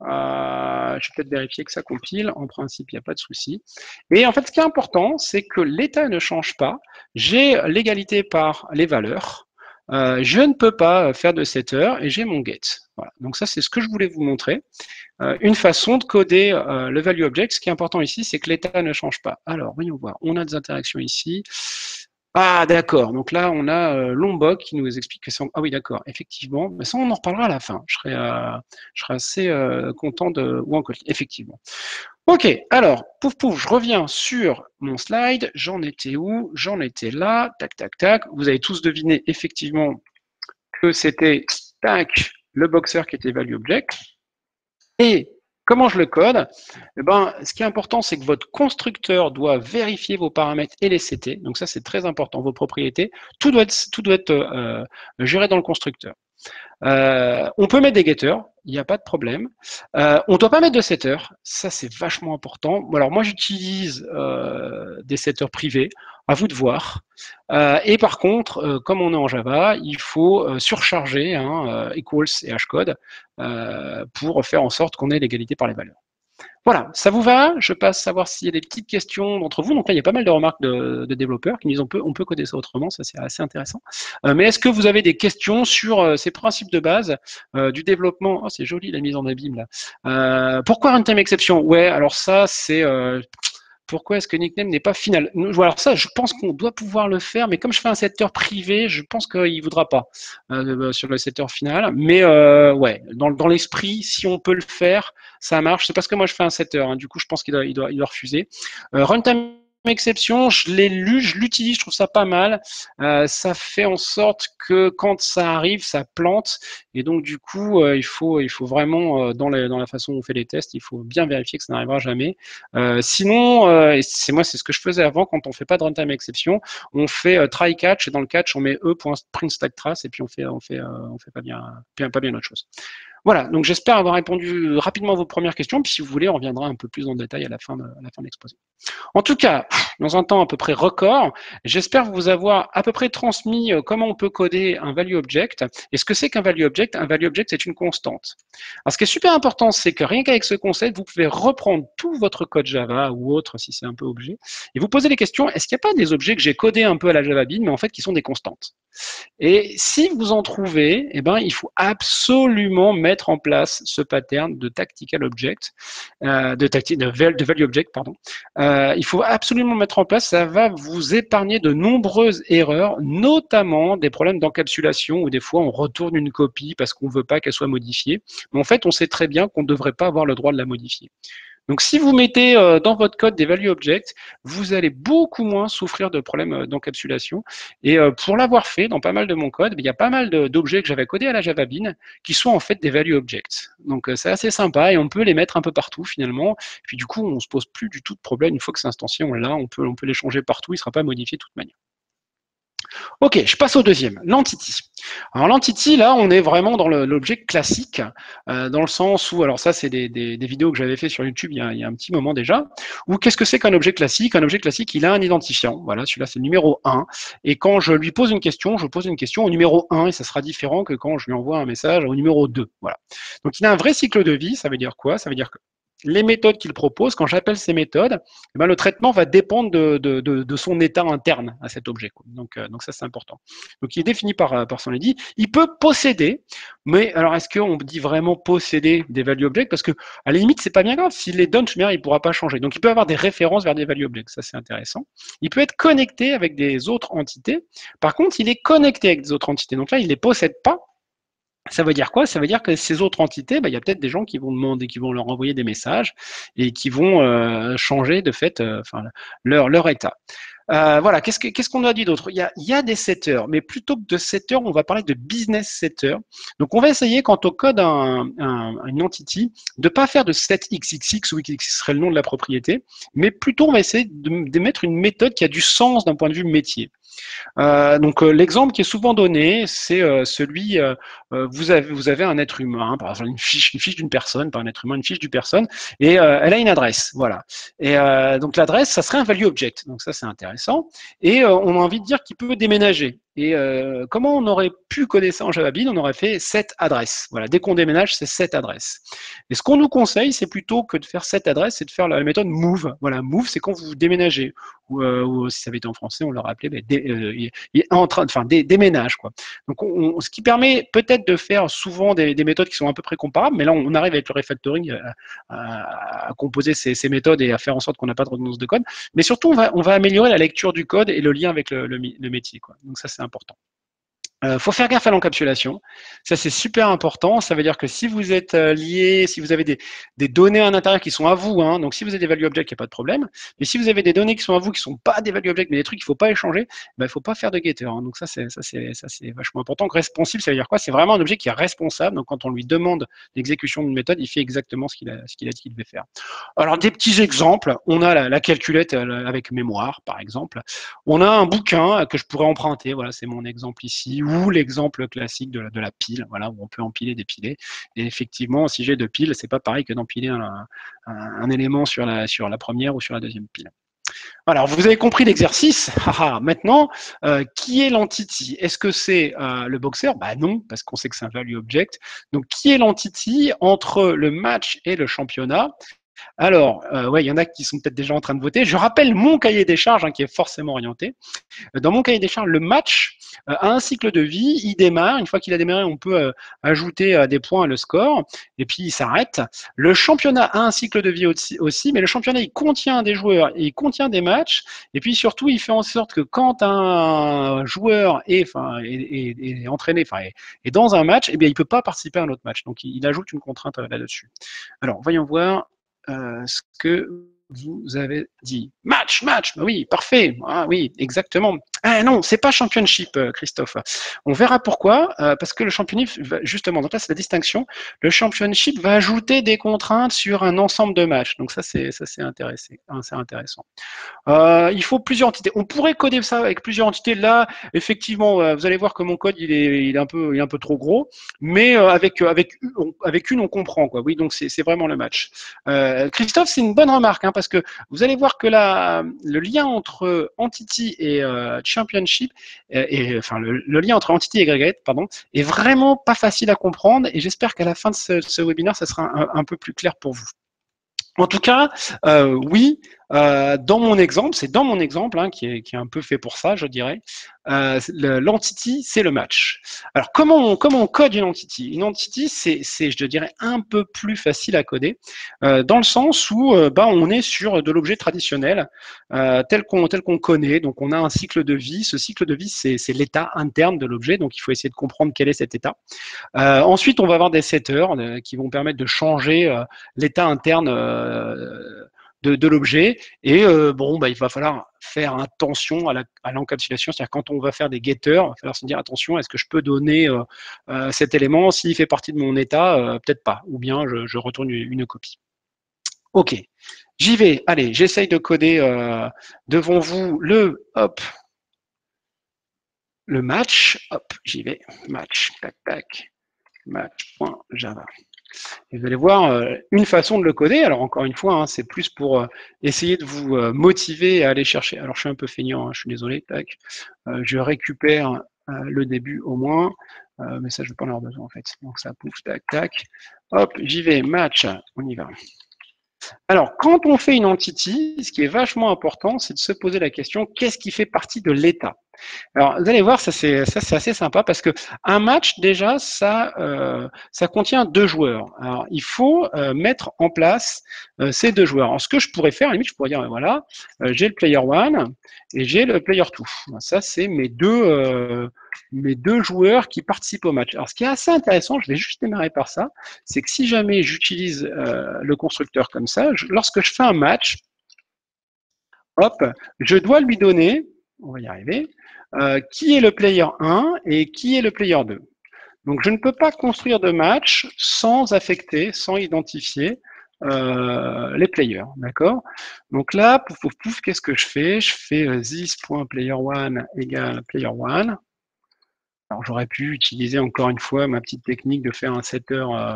Euh, je vais peut-être vérifier que ça compile. En principe, il n'y a pas de souci. Et en fait, ce qui est important, c'est que l'état ne change pas. J'ai l'égalité par les valeurs. Euh, je ne peux pas faire de setter et j'ai mon get. Voilà. Donc ça, c'est ce que je voulais vous montrer. Euh, une façon de coder euh, le value object. Ce qui est important ici, c'est que l'état ne change pas. Alors, voyons voir. On a des interactions ici. Ah, d'accord. Donc là, on a euh, Lombok qui nous explique que c'est... Ah oui, d'accord. Effectivement. Mais ça, on en reparlera à la fin. Je serai, euh, je serai assez euh, content de... Ou encore, effectivement. Ok, alors, pouf, pouf, je reviens sur mon slide. J'en étais où? J'en étais là. Tac, tac, tac. Vous avez tous deviné, effectivement, que c'était, tac, le boxer qui était value object. Et comment je le code? Eh ben, ce qui est important, c'est que votre constructeur doit vérifier vos paramètres et les setter. Donc ça, c'est très important, vos propriétés. Tout doit être, tout doit être euh, géré dans le constructeur. Euh, on peut mettre des getters, il n'y a pas de problème. Euh, on ne doit pas mettre de setters, ça c'est vachement important. Alors moi j'utilise euh, des setters privés, à vous de voir. Euh, et par contre, euh, comme on est en Java, il faut euh, surcharger hein, euh, equals et hashcode euh, pour faire en sorte qu'on ait l'égalité par les valeurs. Voilà, ça vous va? Je passe à voir s'il y a des petites questions d'entre vous. Donc là, il y a pas mal de remarques de, de développeurs qui disent on peut, on peut coder ça autrement, ça c'est assez intéressant. Euh, mais est-ce que vous avez des questions sur euh, ces principes de base euh, du développement? Oh, c'est joli la mise en abîme là. Euh, pourquoi runtime exception? Ouais, alors ça c'est... Euh, pourquoi est-ce que nickname n'est pas final? Alors ça, je pense qu'on doit pouvoir le faire, mais comme je fais un setter privé, je pense qu'il ne voudra pas euh, sur le setter final. Mais euh, ouais, dans, dans l'esprit, si on peut le faire, ça marche. C'est parce que moi je fais un setter, hein, du coup je pense qu'il doit, il doit, il doit refuser. Euh, runtime exception, je l'ai lu, je l'utilise, je trouve ça pas mal. Euh, ça fait en sorte que quand ça arrive, ça plante. Et donc du coup, euh, il faut, il faut vraiment euh, dans, les, dans la façon dont on fait les tests, il faut bien vérifier que ça n'arrivera jamais. Euh, sinon, euh, c'est moi, c'est ce que je faisais avant quand on fait pas de runtime exception, on fait euh, try catch et dans le catch on met e.print stack trace et puis on fait, on fait, euh, on fait pas bien, bien, pas bien autre chose. Voilà, donc j'espère avoir répondu rapidement à vos premières questions, puis si vous voulez, on reviendra un peu plus en détail à la fin de, à la fin de l'exposé. En tout cas, dans un temps à peu près record, j'espère vous avoir à peu près transmis comment on peut coder un value object. Et ce que c'est qu'un value object? Un value object, c'est une constante. Alors, ce qui est super important, c'est que rien qu'avec ce concept, vous pouvez reprendre tout votre code Java ou autre, si c'est un peu objet, et vous poser les questions, est-ce qu'il n'y a pas des objets que j'ai codés un peu à la Java Bean, mais en fait qui sont des constantes? Et si vous en trouvez, eh ben, il faut absolument mettre en place ce pattern de tactical object, euh, de, de, de value object, pardon. Euh, il faut absolument mettre en place, ça va vous épargner de nombreuses erreurs, notamment des problèmes d'encapsulation où des fois on retourne une copie parce qu'on ne veut pas qu'elle soit modifiée. Mais en fait, on sait très bien qu'on ne devrait pas avoir le droit de la modifier. Donc, si vous mettez euh, dans votre code des value objects, vous allez beaucoup moins souffrir de problèmes euh, d'encapsulation. Et euh, pour l'avoir fait dans pas mal de mon code, il y a pas mal d'objets que j'avais codés à la Java Bean qui sont en fait des value objects. Donc, euh, c'est assez sympa et on peut les mettre un peu partout finalement. Et puis du coup, on ne se pose plus du tout de problème. Une fois que c'est instancié, on l'a, on peut, on peut les changer partout. Il ne sera pas modifié de toute manière. Ok, je passe au deuxième, l'entity. Alors l'entity, là, on est vraiment dans l'objet classique, euh, dans le sens où, alors ça, c'est des, des, des vidéos que j'avais fait sur YouTube il y, a, il y a un petit moment déjà, où qu'est-ce que c'est qu'un objet classique? Un objet classique, il a un identifiant. Voilà, celui-là, c'est le numéro un. Et quand je lui pose une question, je pose une question au numéro un, et ça sera différent que quand je lui envoie un message au numéro deux. Voilà. Donc il a un vrai cycle de vie, ça veut dire quoi? Ça veut dire que les méthodes qu'il propose, quand j'appelle ces méthodes, eh ben, le traitement va dépendre de, de, de, de, son état interne à cet objet. Donc, euh, donc ça, c'est important. Donc, il est défini par, par son I D. Il peut posséder, mais alors, est-ce qu'on dit vraiment posséder des value objects? Parce que, à la limite, c'est pas bien grave. S'il les donne, il ne pourra pas changer. Donc, il peut avoir des références vers des value objects. Ça, c'est intéressant. Il peut être connecté avec des autres entités. Par contre, il est connecté avec des autres entités. Donc là, il ne les possède pas. Ça veut dire quoi? Ça veut dire que ces autres entités, bah, il y a peut-être des gens qui vont demander, qui vont leur envoyer des messages et qui vont euh, changer de fait euh, enfin, leur, leur état. Euh, voilà, qu'est-ce qu'on qu'est-ce qu'on a dit d'autre? Il y a, il y a des setters, mais plutôt que de setters, on va parler de business setter. Donc, on va essayer, quand on code un, un, une entity, de ne pas faire de set x x x, où x serait le nom de la propriété, mais plutôt on va essayer de, de mettre une méthode qui a du sens d'un point de vue métier. Euh, donc euh, l'exemple qui est souvent donné, c'est euh, celui euh, euh, vous avez vous avez un être humain, par exemple une fiche une fiche d'une personne, pas un être humain, une fiche d'une personne, et euh, elle a une adresse, voilà. Et euh, donc l'adresse, ça serait un value object. Donc ça c'est intéressant. Et euh, on a envie de dire qu'il peut déménager. Et euh, comment on aurait pu coder ça en Java Bean? On aurait fait cette adresse. Voilà, dès qu'on déménage, c'est cette adresse. Et ce qu'on nous conseille, c'est plutôt que de faire cette adresse, c'est de faire la méthode move. Voilà, move, c'est quand vous déménagez. Ou, euh, ou si ça avait été en français, on l'aurait appelé bah, dé, euh, il est en train, enfin dé, déménage quoi. Donc, on, ce qui permet peut-être de faire souvent des, des méthodes qui sont à peu près comparables, mais là on arrive avec le refactoring à, à, à composer ces, ces méthodes et à faire en sorte qu'on n'a pas de redondance de code. Mais surtout, on va, on va améliorer la lecture du code et le lien avec le, le, le métier quoi. Donc ça c'est important. Il euh, faut faire gaffe à l'encapsulation. Ça, c'est super important. Ça veut dire que si vous êtes euh, lié, si vous avez des, des données à l'intérieur qui sont à vous, hein, donc si vous avez des value objects, il n'y a pas de problème. Mais si vous avez des données qui sont à vous, qui ne sont pas des value objects, mais des trucs qu'il ne faut pas échanger, ben, il ne faut pas faire de getter. Hein. Donc ça, c'est ça, c'est ça, c'est vachement important. Donc, responsive, ça veut dire quoi? C'est vraiment un objet qui est responsable. Donc quand on lui demande l'exécution d'une méthode, il fait exactement ce qu'il a, ce qu'il a dit qu'il devait faire. Alors des petits exemples. On a la, la calculette avec mémoire, par exemple. On a un bouquin que je pourrais emprunter. Voilà, c'est mon exemple ici. Ou l'exemple classique de la, de la pile, voilà, où on peut empiler, dépiler. Et effectivement, si j'ai deux piles, c'est pas pareil que d'empiler un, un, un élément sur la, sur la première ou sur la deuxième pile. Voilà, alors vous avez compris l'exercice. Maintenant, euh, qui est l'entity? Est-ce que c'est euh, le boxer? Bah non, parce qu'on sait que c'est un value object. Donc, qui est l'entity entre le match et le championnat? Alors, euh, ouais, il y en a qui sont peut-être déjà en train de voter. Je rappelle mon cahier des charges, hein, qui est forcément orienté. Dans mon cahier des charges, le match euh, a un cycle de vie. Il démarre. Une fois qu'il a démarré, on peut euh, ajouter euh, des points à le score. Et puis, il s'arrête. Le championnat a un cycle de vie aussi, aussi, mais le championnat, il contient des joueurs et il contient des matchs. Et puis, surtout, il fait en sorte que quand un joueur est, enfin, est, est, est entraîné, enfin, est, est dans un match, eh bien, il ne peut pas participer à un autre match. Donc, il, il ajoute une contrainte euh, là-dessus. Alors, voyons voir euh, ce que vous avez dit. Match, match, oui, parfait. Ah oui, exactement. Ah non, c'est pas championship, Christophe. On verra pourquoi, euh, parce que le championship, justement, donc là c'est la distinction. Le championship va ajouter des contraintes sur un ensemble de matchs. Donc ça c'est ça c'est intéressant. C'est intéressant. Euh, il faut plusieurs entités. On pourrait coder ça avec plusieurs entités. Là, effectivement, euh, vous allez voir que mon code il est, il est un peu, il est un peu trop gros, mais euh, avec avec on, avec une on comprend quoi. Oui, donc c'est c'est vraiment le match. Euh, Christophe, c'est une bonne remarque hein, parce que vous allez voir que la, le lien entre entity et euh, championship, et, et enfin le, le lien entre entity et aggregate, pardon, est vraiment pas facile à comprendre. Et j'espère qu'à la fin de ce, ce webinaire, ça sera un, un peu plus clair pour vous. En tout cas, euh, oui, euh, dans mon exemple, c'est dans mon exemple hein, qui, est, qui est un peu fait pour ça, je dirais. Euh, l'entity, c'est le match. Alors, comment on, comment on code une entity? Une entity, c'est, je dirais, un peu plus facile à coder, euh, dans le sens où euh, bah, on est sur de l'objet traditionnel, euh, tel qu'on tel qu'on connaît. Donc, on a un cycle de vie. Ce cycle de vie, c'est l'état interne de l'objet. Donc, il faut essayer de comprendre quel est cet état. Euh, ensuite, on va avoir des setters euh, qui vont permettre de changer euh, l'état interne euh, de, de l'objet. Et euh, bon, bah, il va falloir faire attention à l'encapsulation, c'est-à-dire quand on va faire des getters, il va falloir se dire attention, est-ce que je peux donner euh, euh, cet élément s'il fait partie de mon état, euh, peut-être pas, ou bien je, je retourne une, une copie. Ok, j'y vais. Allez, j'essaye de coder euh, devant vous le hop. le match, hop, j'y vais, match, tac, tac, match.java. Et vous allez voir euh, une façon de le coder. Alors encore une fois, hein, c'est plus pour euh, essayer de vous euh, motiver à aller chercher. Alors je suis un peu feignant, hein, je suis désolé, tac. Euh, je récupère euh, le début au moins, euh, mais ça je vais pas en avoir besoin en fait. Donc ça pouf, tac, tac. Hop, j'y vais, match, on y va. Alors, quand on fait une entity, ce qui est vachement important, c'est de se poser la question, qu'est-ce qui fait partie de l'état? Alors, vous allez voir, ça c'est ça c'est assez sympa parce que un match déjà, ça euh, ça contient deux joueurs. Alors, il faut euh, mettre en place euh, ces deux joueurs. Alors, ce que je pourrais faire, à la limite, je pourrais dire, voilà, euh, j'ai le player one et j'ai le player two. Ça, c'est mes deux euh, mes deux joueurs qui participent au match. Alors, ce qui est assez intéressant, je vais juste démarrer par ça, c'est que si jamais j'utilise euh, le constructeur comme ça, je, lorsque je fais un match, hop, je dois lui donner, on va y arriver, euh, qui est le player un et qui est le player deux. Donc je ne peux pas construire de match sans affecter, sans identifier euh, les players, d'accord? Donc là, pouf, pouf, pouf, qu'est-ce que je fais? Je fais euh, this.player1 égale player1. Alors j'aurais pu utiliser encore une fois ma petite technique de faire un setter euh,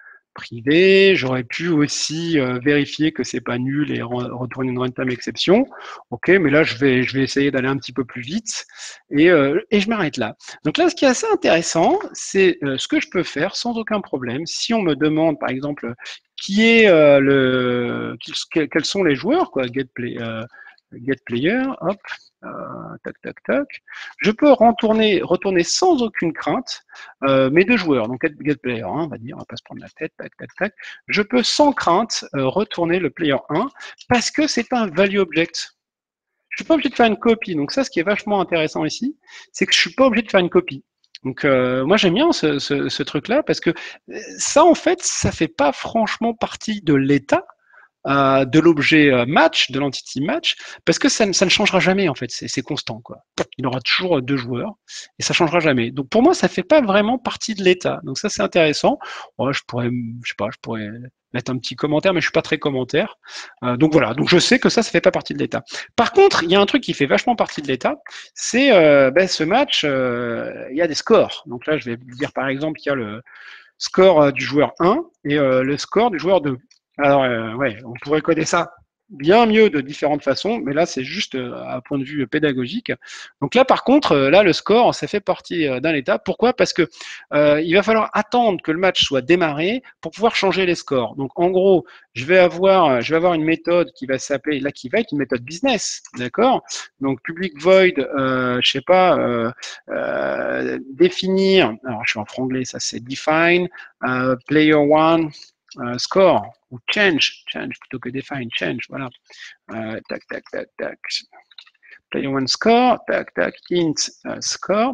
privé. J'aurais pu aussi euh, vérifier que c'est pas nul et re retourner une runtime exception. Ok, mais là je vais je vais essayer d'aller un petit peu plus vite et euh, et je m'arrête là. Donc là, ce qui est assez intéressant, c'est euh, ce que je peux faire sans aucun problème. Si on me demande par exemple qui est euh, le quels sont les joueurs quoi, get play, euh, get player, hop. Euh, tac, tac, tac. Je peux retourner, retourner sans aucune crainte euh, mes deux joueurs. Donc, get player un, on va dire, on va pas se prendre la tête, tac, tac, tac. Je peux sans crainte euh, retourner le player un parce que c'est un value object. Je suis pas obligé de faire une copie. Donc, ça, ce qui est vachement intéressant ici, c'est que je suis pas obligé de faire une copie. Donc, euh, moi, j'aime bien ce, ce, ce truc-là parce que ça, en fait, ça fait pas franchement partie de l'état. Euh, de l'objet euh, match, de l'entity match, parce que ça, ça ne changera jamais en fait, c'est constant quoi. Il aura toujours deux joueurs et ça changera jamais. Donc pour moi, ça fait pas vraiment partie de l'état. Donc ça c'est intéressant. Ouais, je pourrais, je sais pas, je pourrais mettre un petit commentaire, mais je suis pas très commentaire. Euh, donc voilà, donc je sais que ça, ça fait pas partie de l'état. Par contre, il y a un truc qui fait vachement partie de l'état, c'est euh, ben, ce match, euh, il y a des scores. Donc là, je vais vous dire par exemple, il y a le score euh, du joueur un et euh, le score du joueur deux. Alors, euh, ouais, on pourrait coder ça bien mieux de différentes façons, mais là, c'est juste euh, à point de vue pédagogique. Donc là, par contre, euh, là, le score, ça fait partie euh, d'un état. Pourquoi? Parce que euh, il va falloir attendre que le match soit démarré pour pouvoir changer les scores. Donc, en gros, je vais avoir, je vais avoir une méthode qui va s'appeler, là, qui va être une méthode business, d'accord? Donc, public void, euh, je sais pas, euh, euh, définir. Alors, je suis en franglais, ça c'est define, euh, player one. Euh, score ou change, change plutôt que define, change, voilà. Euh, tac, tac, tac, tac. Player one score, tac, tac, int euh, score,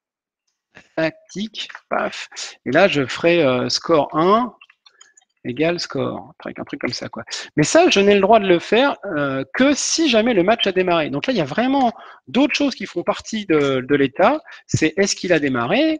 tac, tic, paf. Et là, je ferai euh, score un égale score, un truc comme ça, quoi. Mais ça, je n'ai le droit de le faire euh, que si jamais le match a démarré. Donc là, il y a vraiment d'autres choses qui font partie de, de l'état. C'est est-ce qu'il a démarré?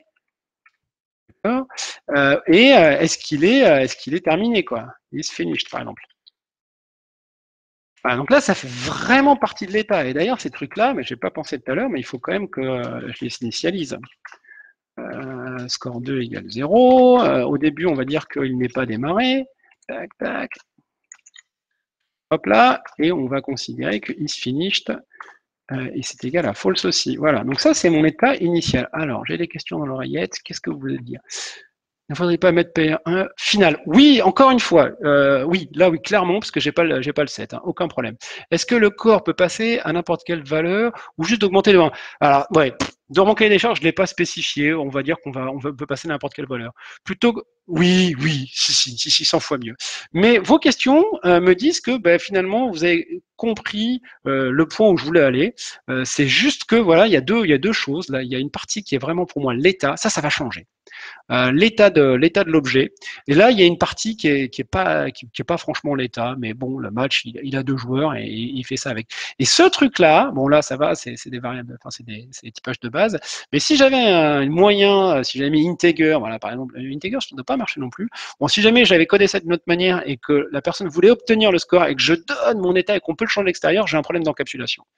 Euh, et euh, est-ce qu'il est, euh, est-ce qu'il est terminé, quoi? Is finished, par exemple. Voilà, donc là, ça fait vraiment partie de l'état. Et d'ailleurs, ces trucs-là, mais je n'ai pas pensé tout à l'heure, mais il faut quand même que euh, je les initialise. Euh, score deux égale zéro. Euh, au début, on va dire qu'il n'est pas démarré. Tac, tac. Hop là. Et on va considérer que is finished. Euh, et c'est égal à false aussi. Voilà. Donc ça, c'est mon état initial. Alors, j'ai des questions dans l'oreillette. Qu'est-ce que vous voulez dire? Il ne faudrait pas mettre P un final. Oui, encore une fois, euh, oui, là oui, clairement, parce que j'ai pas le, j'ai pas le set, hein, aucun problème. Est-ce que le corps peut passer à n'importe quelle valeur ou juste d'augmenter le un? Alors, ouais, dans mon cahier des charges, je l'ai pas spécifié. On va dire qu'on va, on peut passer à n'importe quelle valeur. Plutôt que, oui, oui, si, si, si, si, cent fois mieux. Mais vos questions euh, me disent que ben, finalement, vous avez compris euh, le point où je voulais aller. Euh, c'est juste que voilà, il y a deux, il y a deux choses. Là, il y a une partie qui est vraiment pour moi l'état. Ça, ça va changer. Euh, l'état de l'état de l'objet. Et là, il y a une partie qui est qui est pas qui, qui est pas franchement l'état, mais bon, le match, il, il a deux joueurs et il, il fait ça avec. Et ce truc-là, bon là, ça va, c'est des variables, enfin c'est des, des typages de base. Mais si j'avais un moyen, si j'avais mis integer, voilà, par exemple, integer, ça ne doit pas marcher non plus. Bon, si jamais j'avais codé ça d'une autre manière et que la personne voulait obtenir le score et que je donne mon état et qu'on peut le changer à l'extérieur, j'ai un problème d'encapsulation.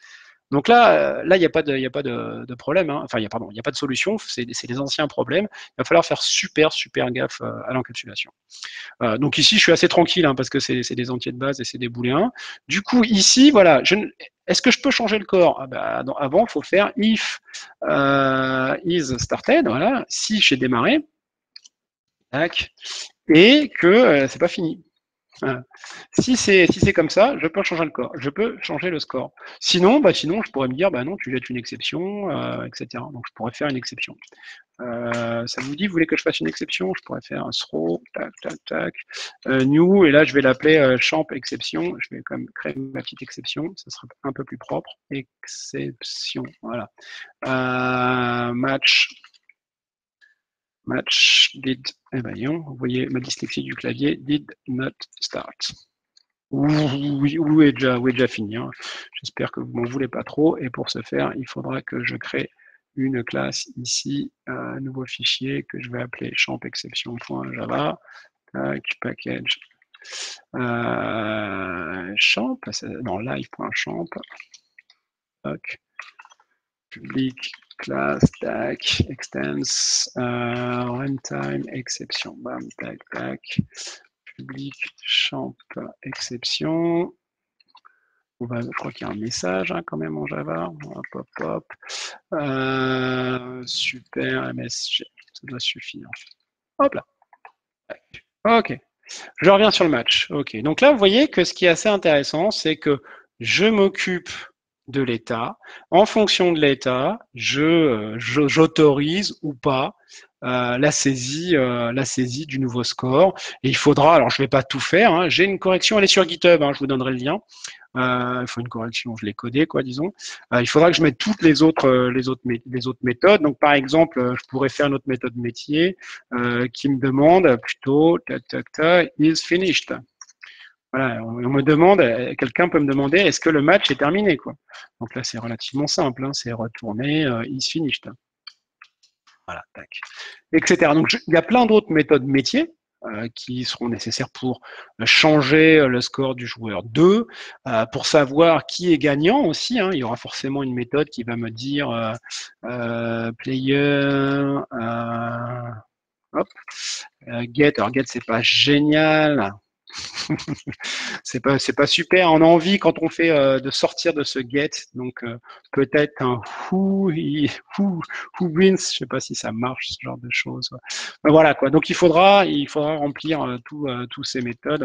Donc là, là, il n'y a pas de, il y a pas de, de problème. Hein. Enfin, il y a pardon, il n'y a pas de solution. C'est des anciens problèmes. Il va falloir faire super, super gaffe à l'encapsulation. Euh, donc ici, je suis assez tranquille hein, parce que c'est des entiers de base et c'est des booléens. Du coup, ici, voilà, est-ce que je peux changer le corps? Ah bah, non, avant, il faut faire if euh, is started, voilà, si j'ai démarré, tac, et que euh, c'est pas fini. Voilà. Si c'est si c'est comme ça, je peux changer le corps, je peux changer le score. Sinon, bah sinon, je pourrais me dire, bah non, tu jettes une exception, euh, et cetera. Donc je pourrais faire une exception. Euh, ça vous dit, vous voulez que je fasse une exception? Je pourrais faire un throw, tac, tac, tac, euh, new, et là je vais l'appeler euh, champ exception. Je vais quand même créer ma petite exception, ça sera un peu plus propre. Exception, voilà. Euh, match. Match did, eh ben, vous voyez ma dyslexie du clavier, did not start. Oui, oui, est déjà, oui, déjà fini. Hein. J'espère que vous m'en voulez pas trop. Et pour ce faire, il faudra que je crée une classe ici, un nouveau fichier que je vais appeler champ exception.java, package, euh, champ, non, live.champ, public class, tac, extends, euh, runtime, exception, bam, tac, tac, public champ exception. Va, je crois qu'il y a un message hein, quand même en Java. Hop, hop, hop. Euh, super M S G, ça doit suffire. Hop là. Ok. Je reviens sur le match. Ok. Donc là, vous voyez que ce qui est assez intéressant, c'est que je m'occupe de l'état. En fonction de l'état, je j'autorise ou pas euh, la saisie, euh, la saisie du nouveau score. Et il faudra, alors je ne vais pas tout faire. Hein, j'ai une correction, elle est sur GitHub. Hein, je vous donnerai le lien. Euh, il faut une correction, je l'ai codé, quoi, disons. Euh, il faudra que je mette toutes les autres, euh, les autres, les autres méthodes. Donc, par exemple, euh, je pourrais faire une autre méthode métier euh, qui me demande plutôt, tac, tac, tac, is finished. Voilà, on, on me demande, quelqu'un peut me demander, est-ce que le match est terminé, quoi. Donc là, c'est relativement simple, hein, c'est retourner euh, is finished. Voilà, tac, et cetera. Donc, je, il y a plein d'autres méthodes métiers. Euh, qui seront nécessaires pour changer le score du joueur deux, euh, pour savoir qui est gagnant aussi. Hein, il y aura forcément une méthode qui va me dire euh, euh, player, euh, hop, euh, get. Alors get, c'est pas génial. c'est pas c'est pas super. On a envie quand on fait euh, de sortir de ce get, donc euh, peut-être un who, who who wins. Je sais pas si ça marche ce genre de choses. Mais voilà quoi. Donc il faudra il faudra remplir euh, tous euh, tous ces méthodes.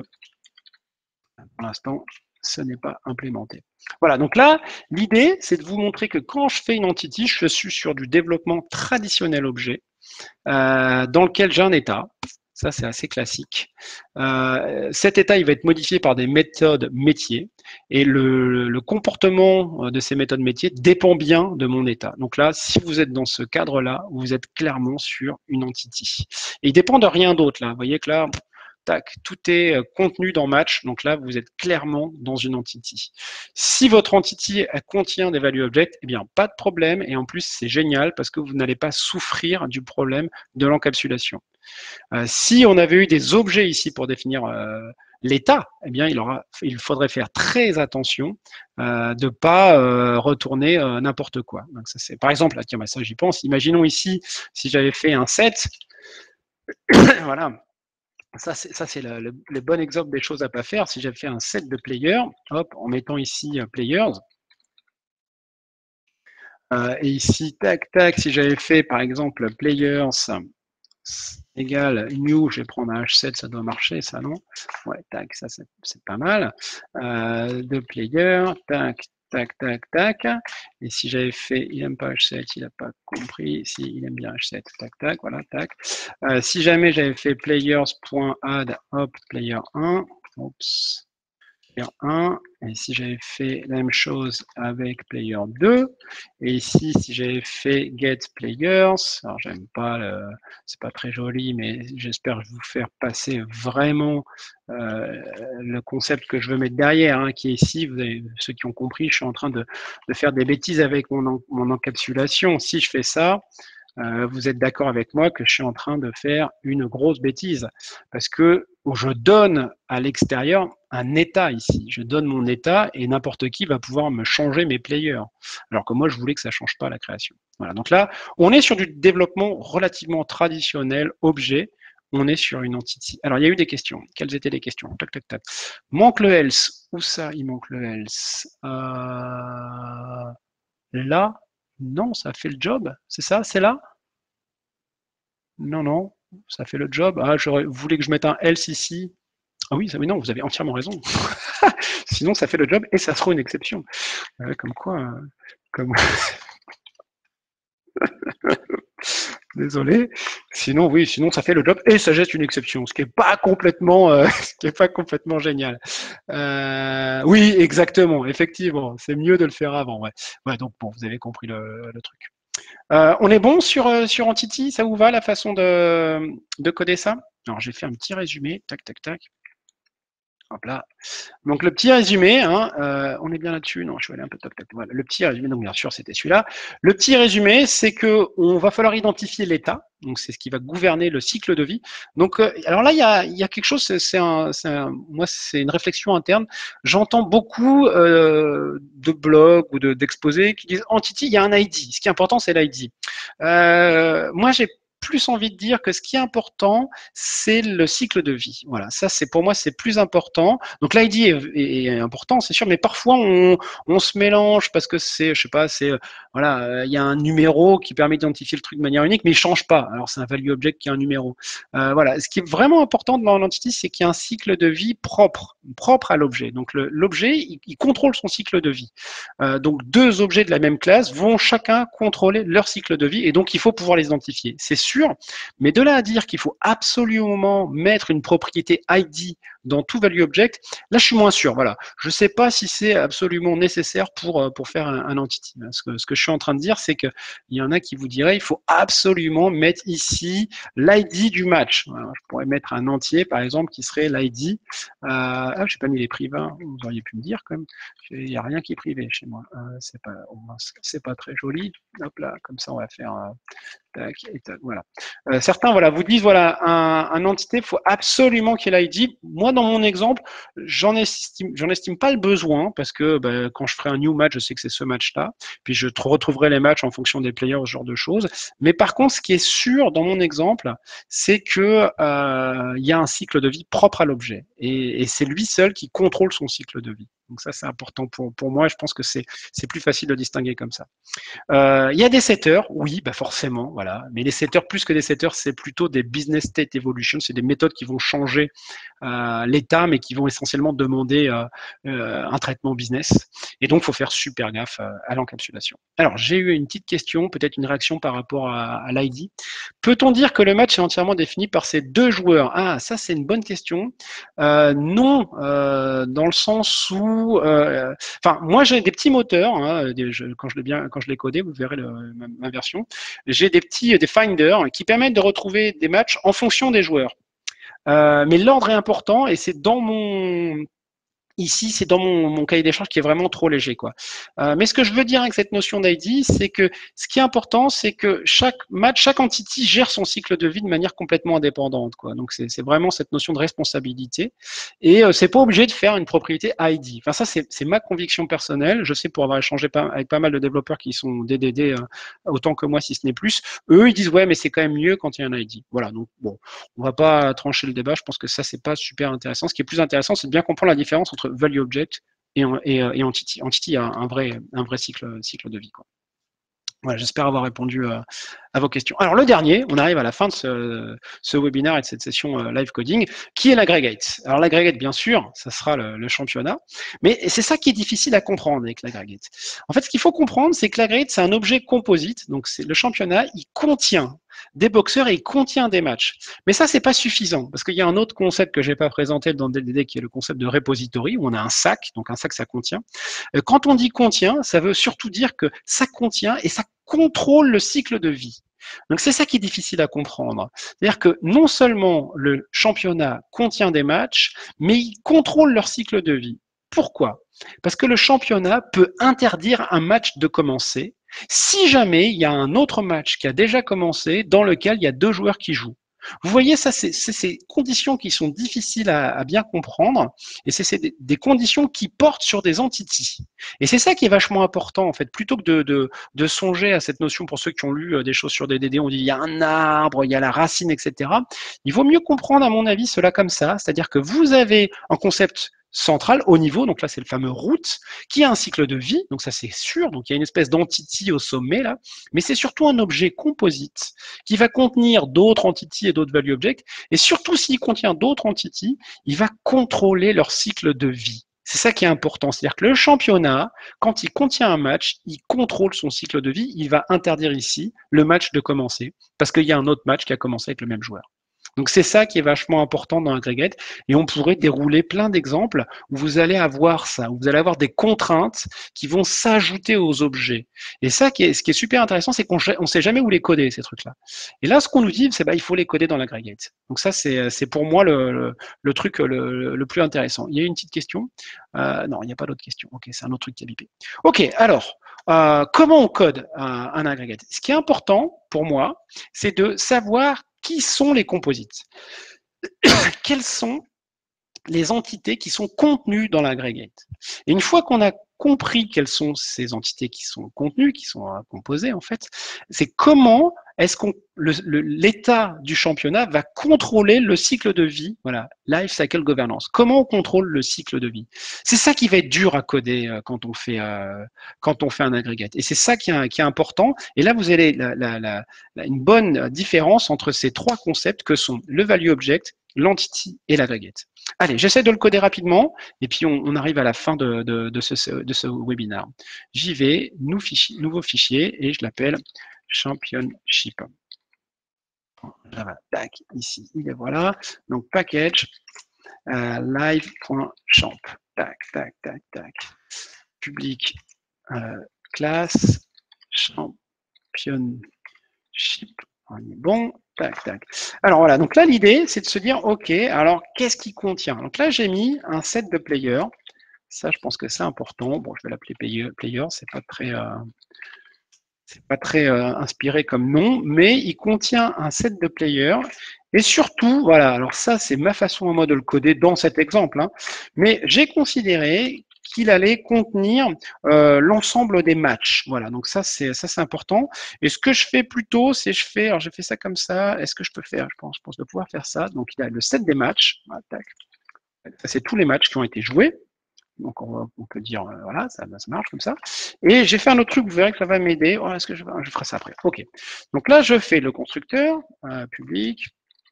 Pour l'instant, ce n'est pas implémenté. Voilà. Donc là, l'idée c'est de vous montrer que quand je fais une entity, je suis sur du développement traditionnel objet euh, dans lequel j'ai un état. Ça, c'est assez classique. Euh, cet état, il va être modifié par des méthodes métiers et le, le comportement de ces méthodes métiers dépend bien de mon état. Donc là, si vous êtes dans ce cadre-là, vous êtes clairement sur une entity. Et il dépend de rien d'autre. Là, vous voyez que là, tac, tout est contenu dans Match. Donc là, vous êtes clairement dans une entity. Si votre entity elle contient des value objects, eh bien, pas de problème. Et en plus, c'est génial parce que vous n'allez pas souffrir du problème de l'encapsulation. Euh, si on avait eu des objets ici pour définir euh, l'état, eh bien, il, aura, il faudrait faire très attention euh, de ne pas euh, retourner euh, n'importe quoi. Donc, ça, c'est, par exemple, là, tiens, bah, ça j'y pense. Imaginons ici, si j'avais fait un set, voilà. Ça, c'est le, le, le bon exemple des choses à ne pas faire. Si j'avais fait un set de players, hop, en mettant ici uh, players, euh, et ici, tac, tac, si j'avais fait par exemple players égale new, je vais prendre un H sept, ça doit marcher, ça non? Ouais, tac, ça c'est pas mal. Euh, de player, tac, tac, tac, tac. Et si j'avais fait, il n'aime pas H sept, il n'a pas compris. Si, il aime bien H sept, tac, tac, voilà, tac. Euh, si jamais j'avais fait players.add, hop, player un, oups, player un. Et si j'avais fait la même chose avec player deux, et ici, si j'avais fait get players, alors j'aime pas, le, c'est pas très joli, mais j'espère vous faire passer vraiment euh, le concept que je veux mettre derrière, hein, qui est ici. Vous avez, ceux qui ont compris, je suis en train de, de faire des bêtises avec mon, en, mon encapsulation. Si je fais ça, euh, vous êtes d'accord avec moi que je suis en train de faire une grosse bêtise parce que je donne à l'extérieur un état ici. Je donne mon état et n'importe qui va pouvoir me changer mes players. Alors que moi, je voulais que ça change pas la création. Voilà. Donc là, on est sur du développement relativement traditionnel, objet. On est sur une entity. Alors, il y a eu des questions. Quelles étaient les questions? Tac, tac, tac. Manque le else. Où ça, il manque le else euh... Là, non, ça fait le job. C'est ça? C'est là? Non, non, ça fait le job. Ah, je voulais que je mette un else ici. Ah oui, ça, mais non, vous avez entièrement raison. Sinon, ça fait le job et ça sera une exception. Euh, comme quoi, euh, comme... Désolé. Sinon, oui, sinon ça fait le job et ça jette une exception, ce qui est pas complètement, euh, ce qui est pas complètement génial. Euh, oui, exactement, effectivement, c'est mieux de le faire avant. Ouais. Ouais, donc bon, vous avez compris le, le truc. Euh, on est bon sur euh, sur Entity, ça vous va la façon de de coder ça? Alors j'ai fait un petit résumé, tac tac tac. Hop là. Donc le petit résumé, hein, euh, on est bien là-dessus. Non, je vais aller un peu top top. Voilà, le petit résumé. Donc bien sûr, c'était celui-là. Le petit résumé, c'est que on va falloir identifier l'état. Donc c'est ce qui va gouverner le cycle de vie. Donc euh, alors là, il y a, il y a quelque chose. C'est un, c'est un, moi, c'est une réflexion interne. J'entends beaucoup euh, de blogs ou de, d'exposés qui disent Entity, il y a un I D. Ce qui est important, c'est l'I D. Euh, moi, j'ai plus envie de dire que ce qui est important, c'est le cycle de vie. Voilà, ça c'est pour moi c'est plus important. Donc l'I D est, est important, c'est sûr, mais parfois on, on se mélange parce que c'est, je sais pas, c'est voilà, il y a un numéro qui permet d'identifier le truc de manière unique, mais il change pas. Alors c'est un value object qui a un numéro. Euh, voilà, ce qui est vraiment important dans l'entity, c'est qu'il y a un cycle de vie propre, propre à l'objet. Donc l'objet, il, il contrôle son cycle de vie. Euh, donc deux objets de la même classe vont chacun contrôler leur cycle de vie, et donc il faut pouvoir les identifier. C'est sûr. Mais de là à dire qu'il faut absolument mettre une propriété I D dans tout value object, là je suis moins sûr. Voilà, je ne sais pas si c'est absolument nécessaire pour pour faire un, un entity. Ce que, ce que je suis en train de dire, c'est que il y en a qui vous diraient il faut absolument mettre ici l'I D du match. Voilà, je pourrais mettre un entier par exemple qui serait l'I D. Euh, ah, je n'ai pas mis les privés. Vous auriez pu me dire quand même. Il n'y a rien qui est privé chez moi. Euh, c'est pas c'est pas très joli. Hop là, comme ça on va faire. Euh, Tac, et tac, voilà. Euh, certains voilà, vous disent voilà, un, un entité, il faut absolument qu'il ait l'I D. Moi, dans mon exemple, j'en estime, j'en estime pas le besoin parce que bah, quand je ferai un new match, je sais que c'est ce match-là. Puis je retrouverai les matchs en fonction des players, ce genre de choses. Mais par contre, ce qui est sûr dans mon exemple, c'est que euh, il y a un cycle de vie propre à l'objet et, et c'est lui seul qui contrôle son cycle de vie. Donc ça, c'est important pour, pour moi. Je pense que c'est c'est plus facile de distinguer comme ça. Euh, il y a des setters, oui, bah forcément, voilà. Mais les setters, plus que des setters, c'est plutôt des business state evolution. C'est des méthodes qui vont changer euh, l'état, mais qui vont essentiellement demander euh, euh, un traitement business. Et donc, il faut faire super gaffe euh, à l'encapsulation. Alors, j'ai eu une petite question, peut-être une réaction par rapport à, à l'I D. Peut-on dire que le match est entièrement défini par ces deux joueurs? Ah, ça, c'est une bonne question. Euh, non, euh, dans le sens où, euh, enfin, moi, j'ai des petits moteurs. Hein, des, je, quand je l'ai bien, quand je l'ai codé, vous verrez le, ma, ma version. J'ai des petits, des finders qui permettent de retrouver des matchs en fonction des joueurs. Euh, mais l'ordre est important et c'est dans mon Ici, c'est dans mon, mon cahier des charges qui est vraiment trop léger, quoi. Euh, mais ce que je veux dire avec cette notion d'I D, c'est que ce qui est important, c'est que chaque match, chaque entity gère son cycle de vie de manière complètement indépendante, quoi. Donc c'est vraiment cette notion de responsabilité. Et euh, c'est pas obligé de faire une propriété I D. Enfin ça, c'est ma conviction personnelle. Je sais pour avoir échangé pas, avec pas mal de développeurs qui sont D D D euh, autant que moi, si ce n'est plus. Eux, ils disent ouais, mais c'est quand même mieux quand il y a un I D. Voilà. Donc bon, on va pas trancher le débat. Je pense que ça, c'est pas super intéressant. Ce qui est plus intéressant, c'est de bien comprendre la différence entre value object et, et, et entity. Entity a un vrai, un vrai cycle, cycle de vie, quoi. Voilà, j'espère avoir répondu à, à vos questions. Alors le dernier, on arrive à la fin de ce, ce webinaire et de cette session euh, live coding, qui est l'aggregate. Alors l'aggregate, bien sûr, ça sera le, le championnat, mais c'est ça qui est difficile à comprendre avec l'aggregate. En fait, ce qu'il faut comprendre, c'est que l'aggregate, c'est un objet composite, donc c'est le championnat, il contient des boxeurs et il contient des matchs. Mais ça, c'est pas suffisant, parce qu'il y a un autre concept que j'ai pas présenté dans le D D D, qui est le concept de repository, où on a un sac, donc un sac, ça contient. Quand on dit contient, ça veut surtout dire que ça contient et ça contrôle le cycle de vie. Donc c'est ça qui est difficile à comprendre. C'est-à-dire que non seulement le championnat contient des matchs, mais il contrôle leur cycle de vie. Pourquoi? Parce que le championnat peut interdire un match de commencer, si jamais il y a un autre match qui a déjà commencé dans lequel il y a deux joueurs qui jouent. Vous voyez, ça, c'est ces conditions qui sont difficiles à, à bien comprendre, et c'est des, des conditions qui portent sur des entities. Et c'est ça qui est vachement important, en fait, plutôt que de, de, de songer à cette notion, pour ceux qui ont lu des choses sur des D D, on dit il y a un arbre, il y a la racine, et cetera. Il vaut mieux comprendre, à mon avis, cela comme ça, c'est-à-dire que vous avez un concept central au niveau, donc là c'est le fameux root, qui a un cycle de vie, donc ça c'est sûr, donc il y a une espèce d'entity au sommet là, mais c'est surtout un objet composite qui va contenir d'autres entities et d'autres value objects, et surtout s'il contient d'autres entities, il va contrôler leur cycle de vie. C'est ça qui est important, c'est-à-dire que le championnat, quand il contient un match, il contrôle son cycle de vie, il va interdire ici le match de commencer, parce qu'il y a un autre match qui a commencé avec le même joueur. Donc c'est ça qui est vachement important dans Aggregate, et on pourrait dérouler plein d'exemples où vous allez avoir ça, où vous allez avoir des contraintes qui vont s'ajouter aux objets. Et ça, qui est, ce qui est super intéressant, c'est qu'on ne sait jamais où les coder, ces trucs-là. Et là, ce qu'on nous dit, c'est bah, il faut les coder dans l'Aggregate. Donc ça, c'est pour moi le, le, le truc le, le plus intéressant. Il y a une petite question euh, Non, il n'y a pas d'autre question. Ok, c'est un autre truc qui a bipé. Ok, alors, euh, comment on code un, un Aggregate? Ce qui est important pour moi, c'est de savoir qui sont les composites. Quelles sont les entités qui sont contenues dans l'aggregate. Et une fois qu'on a compris quelles sont ces entités qui sont contenues, qui sont composées en fait, c'est comment est-ce qu'on l'état du championnat va contrôler le cycle de vie, voilà, life cycle governance. Comment on contrôle le cycle de vie? C'est ça qui va être dur à coder euh, quand on fait euh, quand on fait un aggregate. Et c'est ça qui est, qui est important. Et là, vous avez la, la, la, la, une bonne différence entre ces trois concepts que sont le value object, l'entity et l'aggregate. Allez, j'essaie de le coder rapidement, et puis on, on arrive à la fin de, de, de, ce, de ce webinaire. J'y vais, nou fichier, nouveau fichier, et je l'appelle championship. Java, tac, ici, il est voilà. Donc package, euh, live.champ, tac, tac, tac, tac. Public, euh, classe, championship. On est bon, tac, tac. Alors voilà, donc là l'idée c'est de se dire, ok, alors qu'est-ce qui contient? Donc là j'ai mis un set de players. Ça, je pense que c'est important. Bon, je vais l'appeler player, player c'est pas très, euh, c'est pas très euh, inspiré comme nom, mais il contient un set de players. Et surtout, voilà, alors ça c'est ma façon à moi de le coder dans cet exemple, hein, mais j'ai considéré qu'il allait contenir euh, l'ensemble des matchs. Voilà, donc ça c'est ça c'est important. Et ce que je fais plutôt, c'est je fais, alors j'ai fait ça comme ça. Est-ce que je peux faire? Je pense, je pense de pouvoir faire ça. Donc il y a le set des matchs. Voilà, tac. Ça c'est tous les matchs qui ont été joués. Donc on, va, on peut dire euh, voilà, ça, ça marche comme ça. Et j'ai fait un autre truc, vous verrez que ça va m'aider. Oh, est-ce que je, je ferai ça après? Ok. Donc là je fais le constructeur euh, public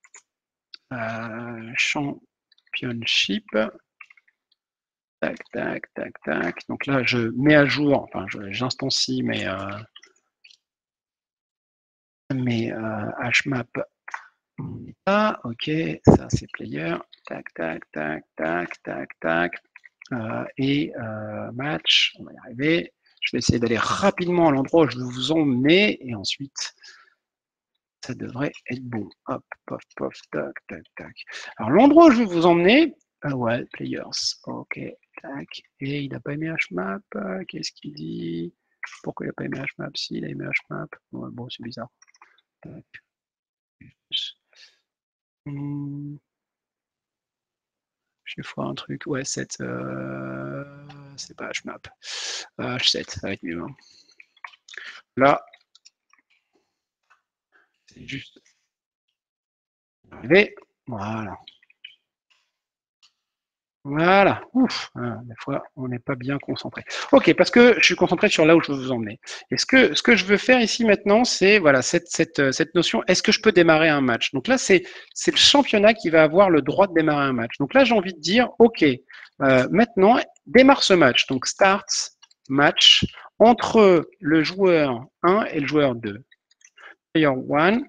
euh, championship. Tac, tac, tac, tac. Donc là, je mets à jour, enfin, j'instancie mes, euh, mes euh, hmap. Ah, ok, ça c'est player. Tac, tac, tac, tac, tac, tac. Euh, et euh, match, on va y arriver. Je vais essayer d'aller rapidement à l'endroit où je vous emmener et ensuite, ça devrait être bon. Hop, pof, pof, tac, tac, tac. Alors, l'endroit où je vais vous emmener, ah ouais, players, ok, tac. Et il n'a pas aimé hmap, qu'est-ce qu'il dit? Pourquoi il n'a pas aimé hmap? Si, il a aimé hmap. Ouais, bon, c'est bizarre. Tac. Hmm. Je vais faire un truc, ouais, sept, euh, c'est pas hmap. H sept, ça va être mieux. Hein. Là, c'est juste arriver. Voilà. Voilà. Ouf. Des fois, on n'est pas bien concentré. Ok, parce que je suis concentré sur là où je veux vous emmener. Et ce que, ce que je veux faire ici maintenant, c'est voilà, cette, cette, cette notion, est-ce que je peux démarrer un match? Donc là, c'est le championnat qui va avoir le droit de démarrer un match. Donc là, j'ai envie de dire, ok, euh, maintenant, démarre ce match. Donc start match entre le joueur un et le joueur deux. Player one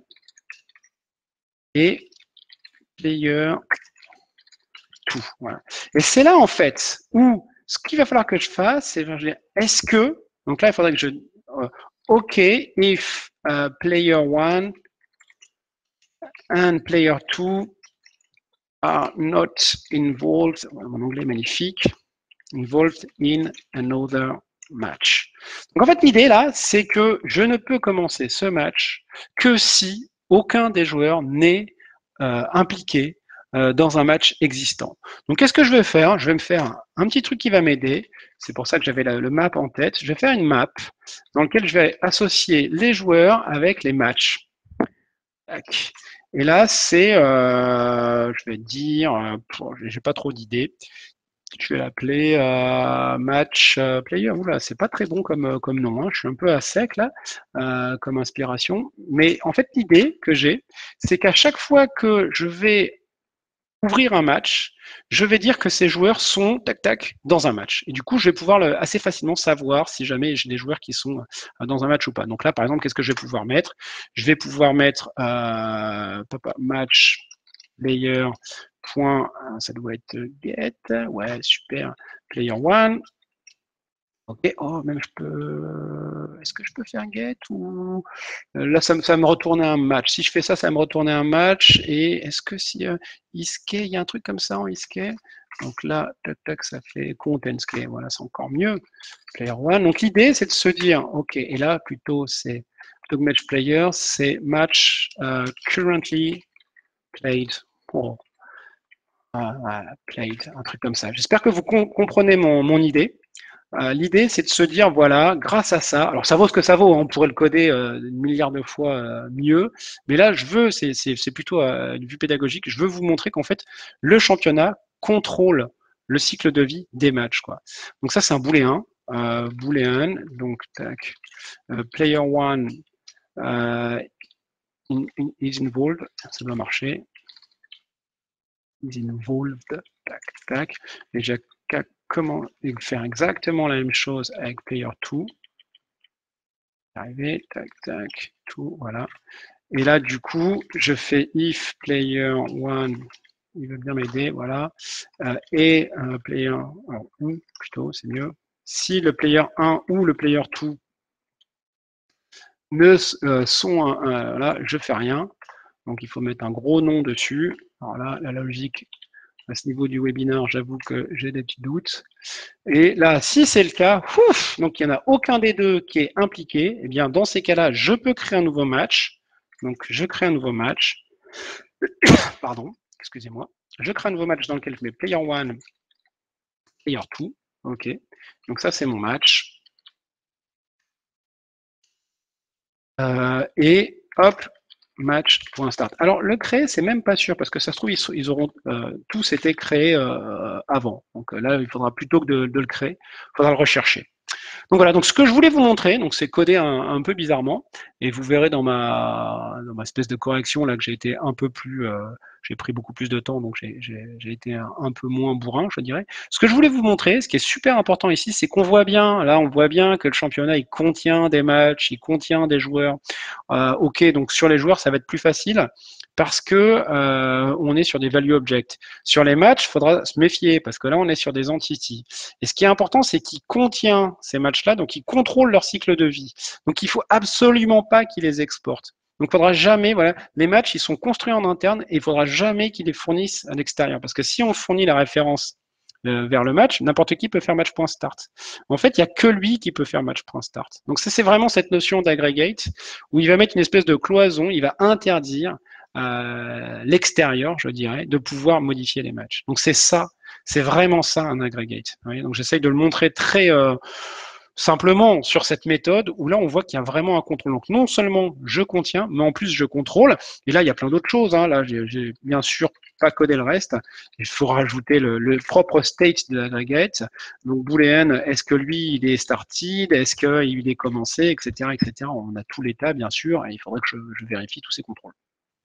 et player two. Voilà. Et c'est là, en fait, où ce qu'il va falloir que je fasse, c'est est-ce que, donc là, il faudrait que je, euh, OK, if uh, player one and player two are not involved, mon anglais magnifique, involved in another match. Donc en fait, l'idée là, c'est que je ne peux commencer ce match que si aucun des joueurs n'est euh, impliqué euh, dans un match existant. Donc qu'est-ce que je vais faire? Je vais me faire un, un petit truc qui va m'aider. C'est pour ça que j'avais le map en tête. Je vais faire une map dans laquelle je vais associer les joueurs avec les matchs. Tac. Et là, c'est, euh, je vais dire, euh, j'ai pas trop d'idées. Je vais l'appeler euh, match euh, player. Oula, c'est pas très bon comme, comme nom. Hein. Je suis un peu à sec là, euh, comme inspiration. Mais en fait, l'idée que j'ai, c'est qu'à chaque fois que je vais ouvrir un match, je vais dire que ces joueurs sont tac tac dans un match. Et du coup, je vais pouvoir le, assez facilement savoir si jamais j'ai des joueurs qui sont euh, dans un match ou pas. Donc là, par exemple, qu'est-ce que je vais pouvoir mettre? Je vais pouvoir mettre euh, match player. Point, ça doit être get, ouais, super, player one. Ok, oh, même je peux, est-ce que je peux faire get ou là ça, ça va me retourner un match. Si je fais ça, ça va me retourner un match. Et est-ce que si euh, isK, il y a un truc comme ça en isK? Donc là, tac tac, ça fait content sk. Voilà, c'est encore mieux. Player one. Donc l'idée, c'est de se dire, ok, et là plutôt c'est plutôt que match player, c'est match uh, currently played. Oh. Ah, played, un truc comme ça. J'espère que vous com comprenez mon, mon idée. Euh, L'idée, c'est de se dire, voilà, grâce à ça, alors ça vaut ce que ça vaut, hein, on pourrait le coder euh, une milliard de fois euh, mieux, mais là, je veux, c'est plutôt euh, une vue pédagogique, je veux vous montrer qu'en fait, le championnat contrôle le cycle de vie des matchs, quoi. Donc ça, c'est un booléen, euh, booléen, donc tac, euh, player one euh, in, in, is involved, ça doit marcher. Is involved, tac, tac. Et j'ai qu'à comment faire exactement la même chose avec player two. Arrivé, tac, tac, tout, voilà. Et là, du coup, je fais if player one, il veut bien m'aider, voilà. Euh, et euh, player, alors, ou plutôt, c'est mieux. Si le player un ou le player deux ne euh, sont, euh, là, je fais rien. Donc, il faut mettre un gros nom dessus. Alors là, la logique, à ce niveau du webinaire, j'avoue que j'ai des petits doutes. Et là, si c'est le cas, ouf, donc il n'y en a aucun des deux qui est impliqué, eh bien, dans ces cas-là, je peux créer un nouveau match. Donc, je crée un nouveau match. Pardon, excusez-moi. Je crée un nouveau match dans lequel je mets player one, player two. OK. Donc, ça, c'est mon match. Euh, et hop, match.start. Alors, le créer, c'est même pas sûr, parce que ça se trouve, ils, ils auront euh, tous été créés euh, avant. Donc là, il faudra plutôt que de, de le créer, il faudra le rechercher. Donc voilà, donc ce que je voulais vous montrer, donc c'est codé un, un peu bizarrement, et vous verrez dans ma, dans ma espèce de correction là que j'ai été un peu plus, euh, j'ai pris beaucoup plus de temps, donc j'ai été un, un peu moins bourrin, je dirais. Ce que je voulais vous montrer, ce qui est super important ici, c'est qu'on voit bien, là on voit bien que le championnat il contient des matchs, il contient des joueurs. Euh, ok, donc sur les joueurs ça va être plus facile, parce que euh, on est sur des value objects. Sur les matchs, il faudra se méfier, parce que là, on est sur des entities. Et ce qui est important, c'est qu'il contient ces matchs-là, donc il contrôle leur cycle de vie. Donc il faut absolument pas qu'ils les exportent. Donc il faudra jamais, voilà, les matchs, ils sont construits en interne, et il faudra jamais qu'ils les fournissent à l'extérieur. Parce que si on fournit la référence euh, vers le match, n'importe qui peut faire match.start. En fait, il n'y a que lui qui peut faire match.start. Donc ça, c'est vraiment cette notion d'aggregate, où il va mettre une espèce de cloison, il va interdire Euh, l'extérieur, je dirais, de pouvoir modifier les matchs. Donc c'est ça, c'est vraiment ça un aggregate. Donc j'essaye de le montrer très euh, simplement sur cette méthode où là on voit qu'il y a vraiment un contrôle. Donc non seulement je contiens, mais en plus je contrôle. Et là il y a plein d'autres choses. Hein. Là j'ai bien sûr pas codé le reste. Il faut rajouter le, le propre state de l'aggregate. Donc boolean, est-ce que lui il est started, est-ce qu'il est commencé, et cetera, et cetera. On a tout l'état bien sûr, et il faudrait que je, je vérifie tous ces contrôles.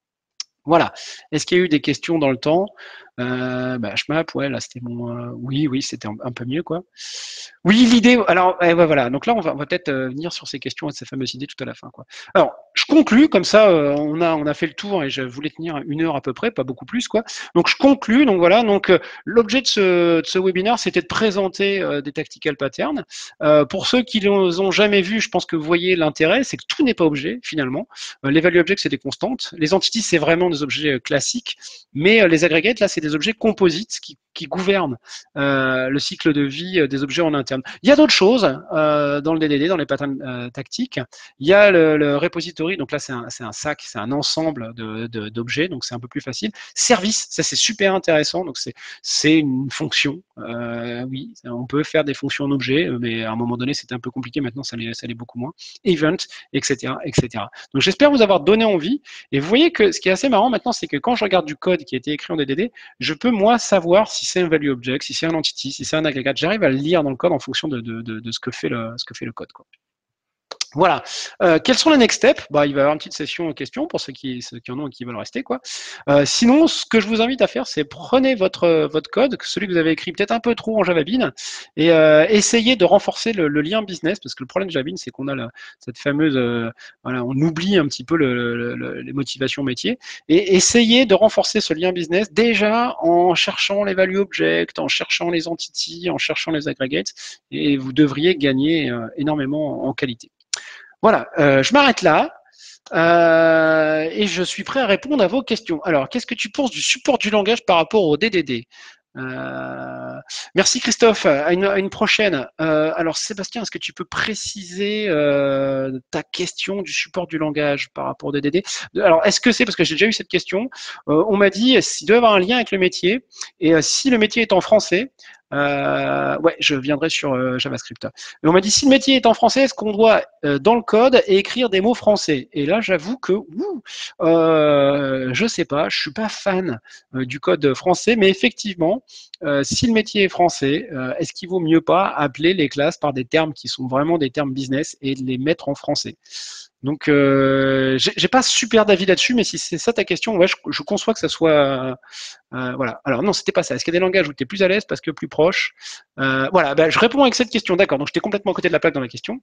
Voilà. Est-ce qu'il y a eu des questions dans le temps? euh, bah, Schmap, ouais, là c'était mon. Euh, oui, oui, c'était un, un peu mieux, quoi. Oui, l'idée. Alors, ouais, ouais, voilà. Donc là, on va, on va peut-être euh, venir sur ces questions et ces fameuses idées tout à la fin, quoi. Alors, je conclus comme ça. Euh, on a, on a fait le tour et je voulais tenir une heure à peu près, pas beaucoup plus, quoi. Donc je conclus. Donc voilà. Donc euh, l'objet de ce, de ce webinaire, c'était de présenter euh, des tactical patterns. Euh, pour ceux qui les ont jamais vus, je pense que vous voyez l'intérêt, c'est que tout n'est pas objet finalement. Euh, les value objects, c'est des constantes. Les entities, c'est vraiment des objets euh, classiques. Mais euh, les aggregates, là, c'est des objets composites qui qui gouverne euh, le cycle de vie des objets en interne. Il y a d'autres choses euh, dans le D D D, dans les patterns euh, tactiques. Il y a le, le repository, donc là c'est un, un sac, c'est un ensemble d'objets, de, de, donc c'est un peu plus facile. Service, ça c'est super intéressant, donc c'est une fonction. Euh, oui, on peut faire des fonctions en objet, mais à un moment donné c'était un peu compliqué, maintenant ça l'est, ça l'est beaucoup moins. Event, et cetera, et cetera. Donc j'espère vous avoir donné envie. Et vous voyez que ce qui est assez marrant maintenant, c'est que quand je regarde du code qui a été écrit en D D D, je peux moi savoir si c'est un value object, si c'est un entity, si c'est un agrégate. J'arrive à le lire dans le code en fonction de, de, de, de ce que fait le, ce que fait le code, quoi. Voilà. Euh, quels sont les next steps? Bah, il va y avoir une petite session questions pour ceux qui, ceux qui en ont et qui veulent rester, quoi. Euh, sinon, ce que je vous invite à faire, c'est prenez votre, votre code, celui que vous avez écrit peut-être un peu trop en JavaBean, et euh, essayez de renforcer le, le lien business, parce que le problème de JavaBean, c'est qu'on a la, cette fameuse, euh, voilà, on oublie un petit peu le, le, le, les motivations métiers, et essayez de renforcer ce lien business déjà en cherchant les value objects, en cherchant les entities, en cherchant les aggregates, et vous devriez gagner euh, énormément en qualité. Voilà, euh, je m'arrête là euh, et je suis prêt à répondre à vos questions. Alors, qu'est-ce que tu penses du support du langage par rapport au D D D? euh, Merci Christophe, à une, à une prochaine. Euh, alors Sébastien, est-ce que tu peux préciser euh, ta question du support du langage par rapport au D D D? Alors, est-ce que c'est, parce que j'ai déjà eu cette question, euh, on m'a dit s'il doit y avoir un lien avec le métier, et euh, si le métier est en français, Euh, ouais, je viendrai sur euh, JavaScript. Mais on m'a dit si le métier est en français, est-ce qu'on doit euh, dans le code écrire des mots français? Et là, j'avoue que ouh, euh, je sais pas, je suis pas fan euh, du code français, mais effectivement, euh, si le métier est français, euh, est-ce qu'il vaut mieux pas appeler les classes par des termes qui sont vraiment des termes business et les mettre en français? Donc, euh, j'ai pas super d'avis là-dessus, mais si c'est ça ta question, ouais, je, je conçois que ça soit euh, voilà. Alors non, c'était pas ça. Est-ce qu'il y a des langages où tu es plus à l'aise parce que plus proche? euh, Voilà, bah, je réponds avec cette question. D'accord, donc j'étais complètement à côté de la plaque dans la question.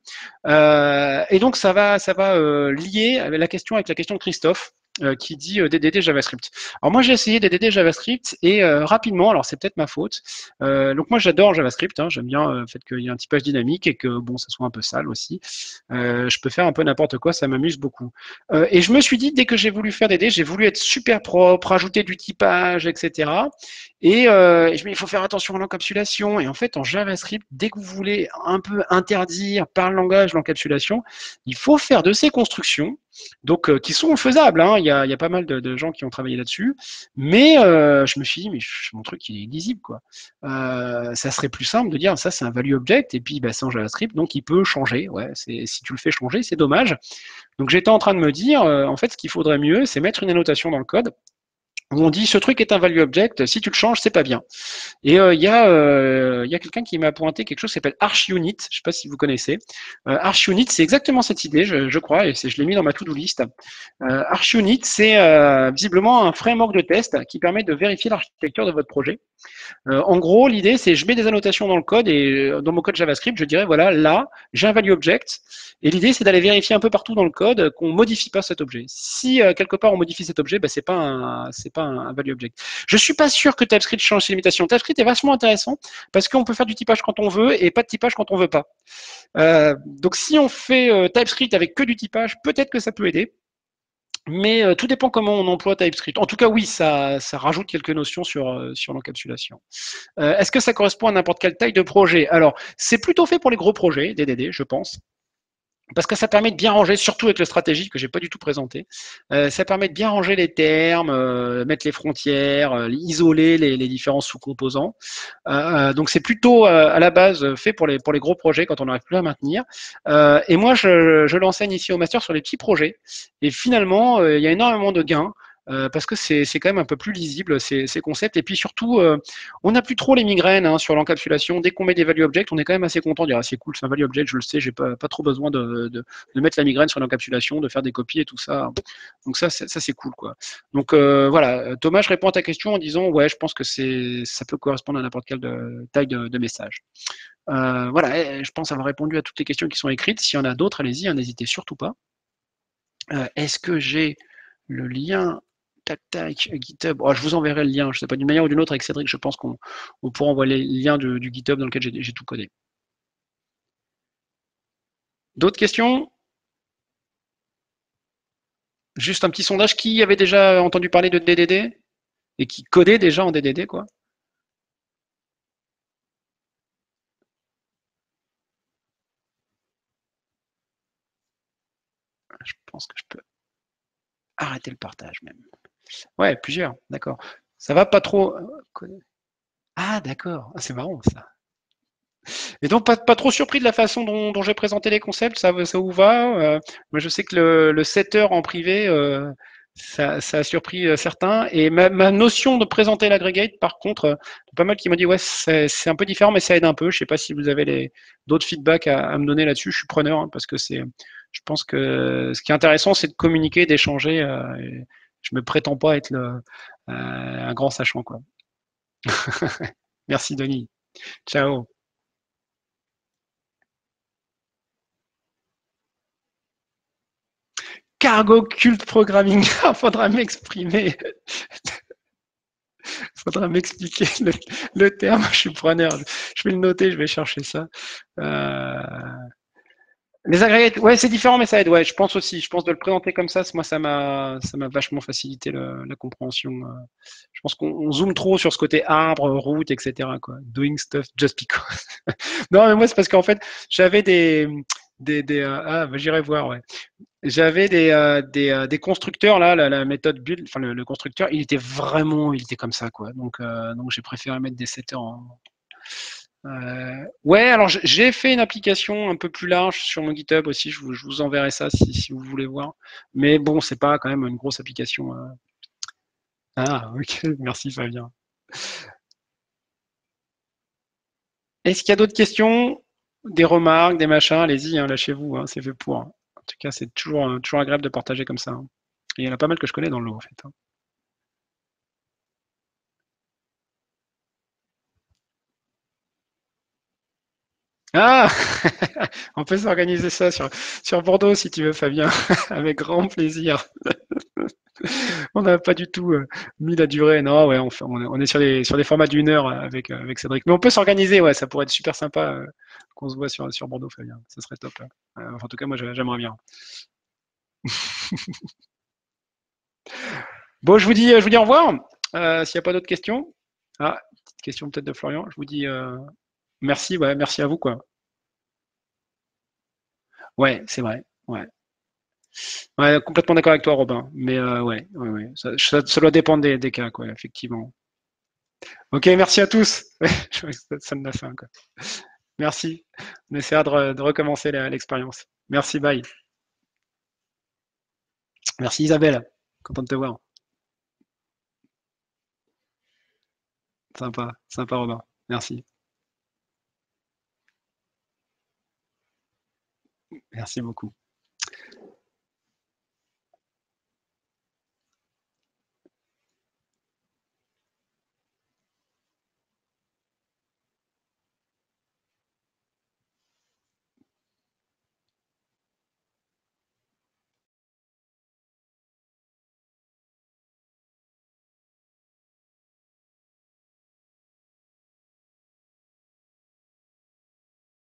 Euh, et donc ça va, ça va euh, lier avec la question avec la question de Christophe. Euh, qui dit euh, D D D JavaScript. Alors moi j'ai essayé D D D JavaScript et euh, rapidement, alors c'est peut-être ma faute. Euh, donc moi j'adore JavaScript, hein, j'aime bien euh, le fait qu'il y ait un typage dynamique et que bon ça soit un peu sale aussi. Euh, je peux faire un peu n'importe quoi, ça m'amuse beaucoup. Euh, et je me suis dit dès que j'ai voulu faire D D D, j'ai voulu être super propre, rajouter du typage, et cetera. Et, euh, et je me dis il faut faire attention à l'encapsulation. Et en fait en JavaScript, dès que vous voulez un peu interdire par le langage l'encapsulation, il faut faire de ces constructions donc euh, qui sont faisables, hein. il, y a, il y a pas mal de, de gens qui ont travaillé là-dessus, mais euh, je me suis dit, mais mon truc il est illisible, quoi. Euh, ça serait plus simple de dire, ça c'est un value object, et puis bah, c'est en JavaScript, donc il peut changer, ouais, si tu le fais changer, c'est dommage. Donc j'étais en train de me dire, euh, en fait ce qu'il faudrait mieux, c'est mettre une annotation dans le code, où on dit ce truc est un value object, si tu le changes, c'est pas bien. Et il euh, y a, euh, y a quelqu'un qui m'a pointé quelque chose qui s'appelle ArchUnit, je ne sais pas si vous connaissez. Euh, ArchUnit, c'est exactement cette idée, je, je crois, et je l'ai mis dans ma to-do list. Euh, ArchUnit, c'est euh, visiblement un framework de test qui permet de vérifier l'architecture de votre projet. Euh, en gros, l'idée, c'est je mets des annotations dans le code et dans mon code JavaScript, je dirais, voilà, là, j'ai un value object. Et l'idée, c'est d'aller vérifier un peu partout dans le code qu'on modifie pas cet objet. Si euh, quelque part on modifie cet objet, ben, c'est pas un, c'est pas un, un value object. Je suis pas sûr que TypeScript change ses limitations. TypeScript est vachement intéressant parce qu'on peut faire du typage quand on veut et pas de typage quand on veut pas. Euh, donc si on fait euh, TypeScript avec que du typage, peut-être que ça peut aider. Mais euh, tout dépend comment on emploie TypeScript. En tout cas, oui, ça, ça rajoute quelques notions sur, euh, sur l'encapsulation. Euh, Est-ce que ça correspond à n'importe quelle taille de projet? Alors, c'est plutôt fait pour les gros projets, D D D, je pense. Parce que ça permet de bien ranger, surtout avec la stratégie que j'ai pas du tout présentée, euh, ça permet de bien ranger les termes, euh, mettre les frontières, euh, isoler les, les différents sous-composants. Euh, donc c'est plutôt euh, à la base fait pour les pour les gros projets quand on n'arrive plus à maintenir. Euh, et moi je, je l'enseigne ici au master sur les petits projets. Et finalement euh, il y a énormément de gains. Euh, parce que c'est quand même un peu plus lisible ces, ces concepts. Et puis surtout, euh, on n'a plus trop les migraines hein, sur l'encapsulation. Dès qu'on met des value objects, on est quand même assez content de dire ah, c'est cool, c'est un value object, je le sais, j'ai pas, pas trop besoin de, de, de mettre la migraine sur l'encapsulation, de faire des copies et tout ça. Donc ça, ça c'est cool quoi. Donc euh, voilà, Thomas, je réponds à ta question en disant ouais, je pense que c'est ça peut correspondre à n'importe quelle de, taille de, de message. Euh, voilà, je pense avoir répondu à toutes les questions qui sont écrites. S'il y en a d'autres, allez-y, hein, n'hésitez surtout pas. Euh, Est-ce que j'ai le lien tac tac GitHub? Oh, je vous enverrai le lien, je ne sais pas, d'une manière ou d'une autre avec Cédric, je pense qu'on on pourra envoyer le lien du, du GitHub dans lequel j'ai tout codé. D'autres questions? Juste un petit sondage, qui avait déjà entendu parler de D D D et qui codait déjà en D D D quoi? je pense que je peux arrêter le partage même. Ouais, plusieurs, d'accord. Ça va pas trop. Ah, d'accord. Ah, c'est marrant ça. Et donc, pas, pas trop surpris de la façon dont, dont j'ai présenté les concepts, ça, ça vous va euh, Moi, je sais que le, le setter en privé, euh, ça, ça a surpris euh, certains. Et ma, ma notion de présenter l'aggregate, par contre, euh, pas mal qui m'ont dit, ouais, c'est c'est un peu différent, mais ça aide un peu. Je sais pas si vous avez les d'autres feedbacks à, à me donner là-dessus. Je suis preneur, hein, parce que c'est, je pense que ce qui est intéressant, c'est de communiquer, d'échanger. Euh, et je me prétends pas être le, euh, un grand sachant, quoi. Merci, Denis. Ciao. Cargo cult programming. Faudra m'exprimer. Faudra m'expliquer le, le, terme. Je suis preneur. Je vais le noter. Je vais chercher ça. Euh... Les agrégats, ouais, c'est différent, mais ça aide. Ouais, je pense aussi. Je pense de le présenter comme ça. Moi, ça m'a, ça m'a vachement facilité le, la compréhension. Je pense qu'on zoome trop sur ce côté arbre, route, et cetera. Quoi. Doing stuff just because. Non, mais moi, c'est parce qu'en fait, j'avais des, des, des euh, ah, bah, j'irai voir. Ouais. J'avais des, euh, des, euh, des constructeurs là, la, la méthode build, enfin le, le constructeur, il était vraiment, il était comme ça quoi. Donc, euh, donc j'ai préféré mettre des setters en. Euh, ouais, alors j'ai fait une application un peu plus large sur mon GitHub aussi. Je vous, je vous enverrai ça si, si vous voulez voir. Mais bon, c'est pas quand même une grosse application. Euh. Ah, ok, merci Fabien. Est-ce qu'il y a d'autres questions, des remarques, des machins? Allez-y, hein, lâchez-vous. Hein, c'est fait pour. Hein. En tout cas, c'est toujours, toujours agréable de partager comme ça. Hein. Et il y en a pas mal que je connais dans le lot en fait. Hein. Ah, on peut s'organiser ça sur, sur Bordeaux si tu veux, Fabien, avec grand plaisir. On n'a pas du tout euh, mis la durée. Non, ouais, on, fait- on est on est sur des, sur des formats d'une heure euh, avec, euh, avec Cédric. Mais on peut s'organiser, ouais, ça pourrait être super sympa euh, qu'on se voit sur, sur Bordeaux, Fabien. Ça serait top. Hein. Euh, enfin, en tout cas, moi, j'aimerais bien. Bon, je vous dis, je vous dis au revoir. Euh, S'il n'y a pas d'autres questions. Ah, petite question peut-être de Florian. Je vous dis euh, merci, ouais, merci à vous, quoi. Ouais, c'est vrai. Ouais. Ouais, complètement d'accord avec toi, Robin. Mais euh, ouais, ouais, ouais. Ça, ça, ça doit dépendre des, des cas, quoi, effectivement. Ok, merci à tous. Je ça, ça me l'a fait, quoi. Merci. On essaiera de, re- de recommencer l'expérience. Merci, bye. Merci Isabelle. Content de te voir. Sympa, sympa Robin. Merci. Merci beaucoup.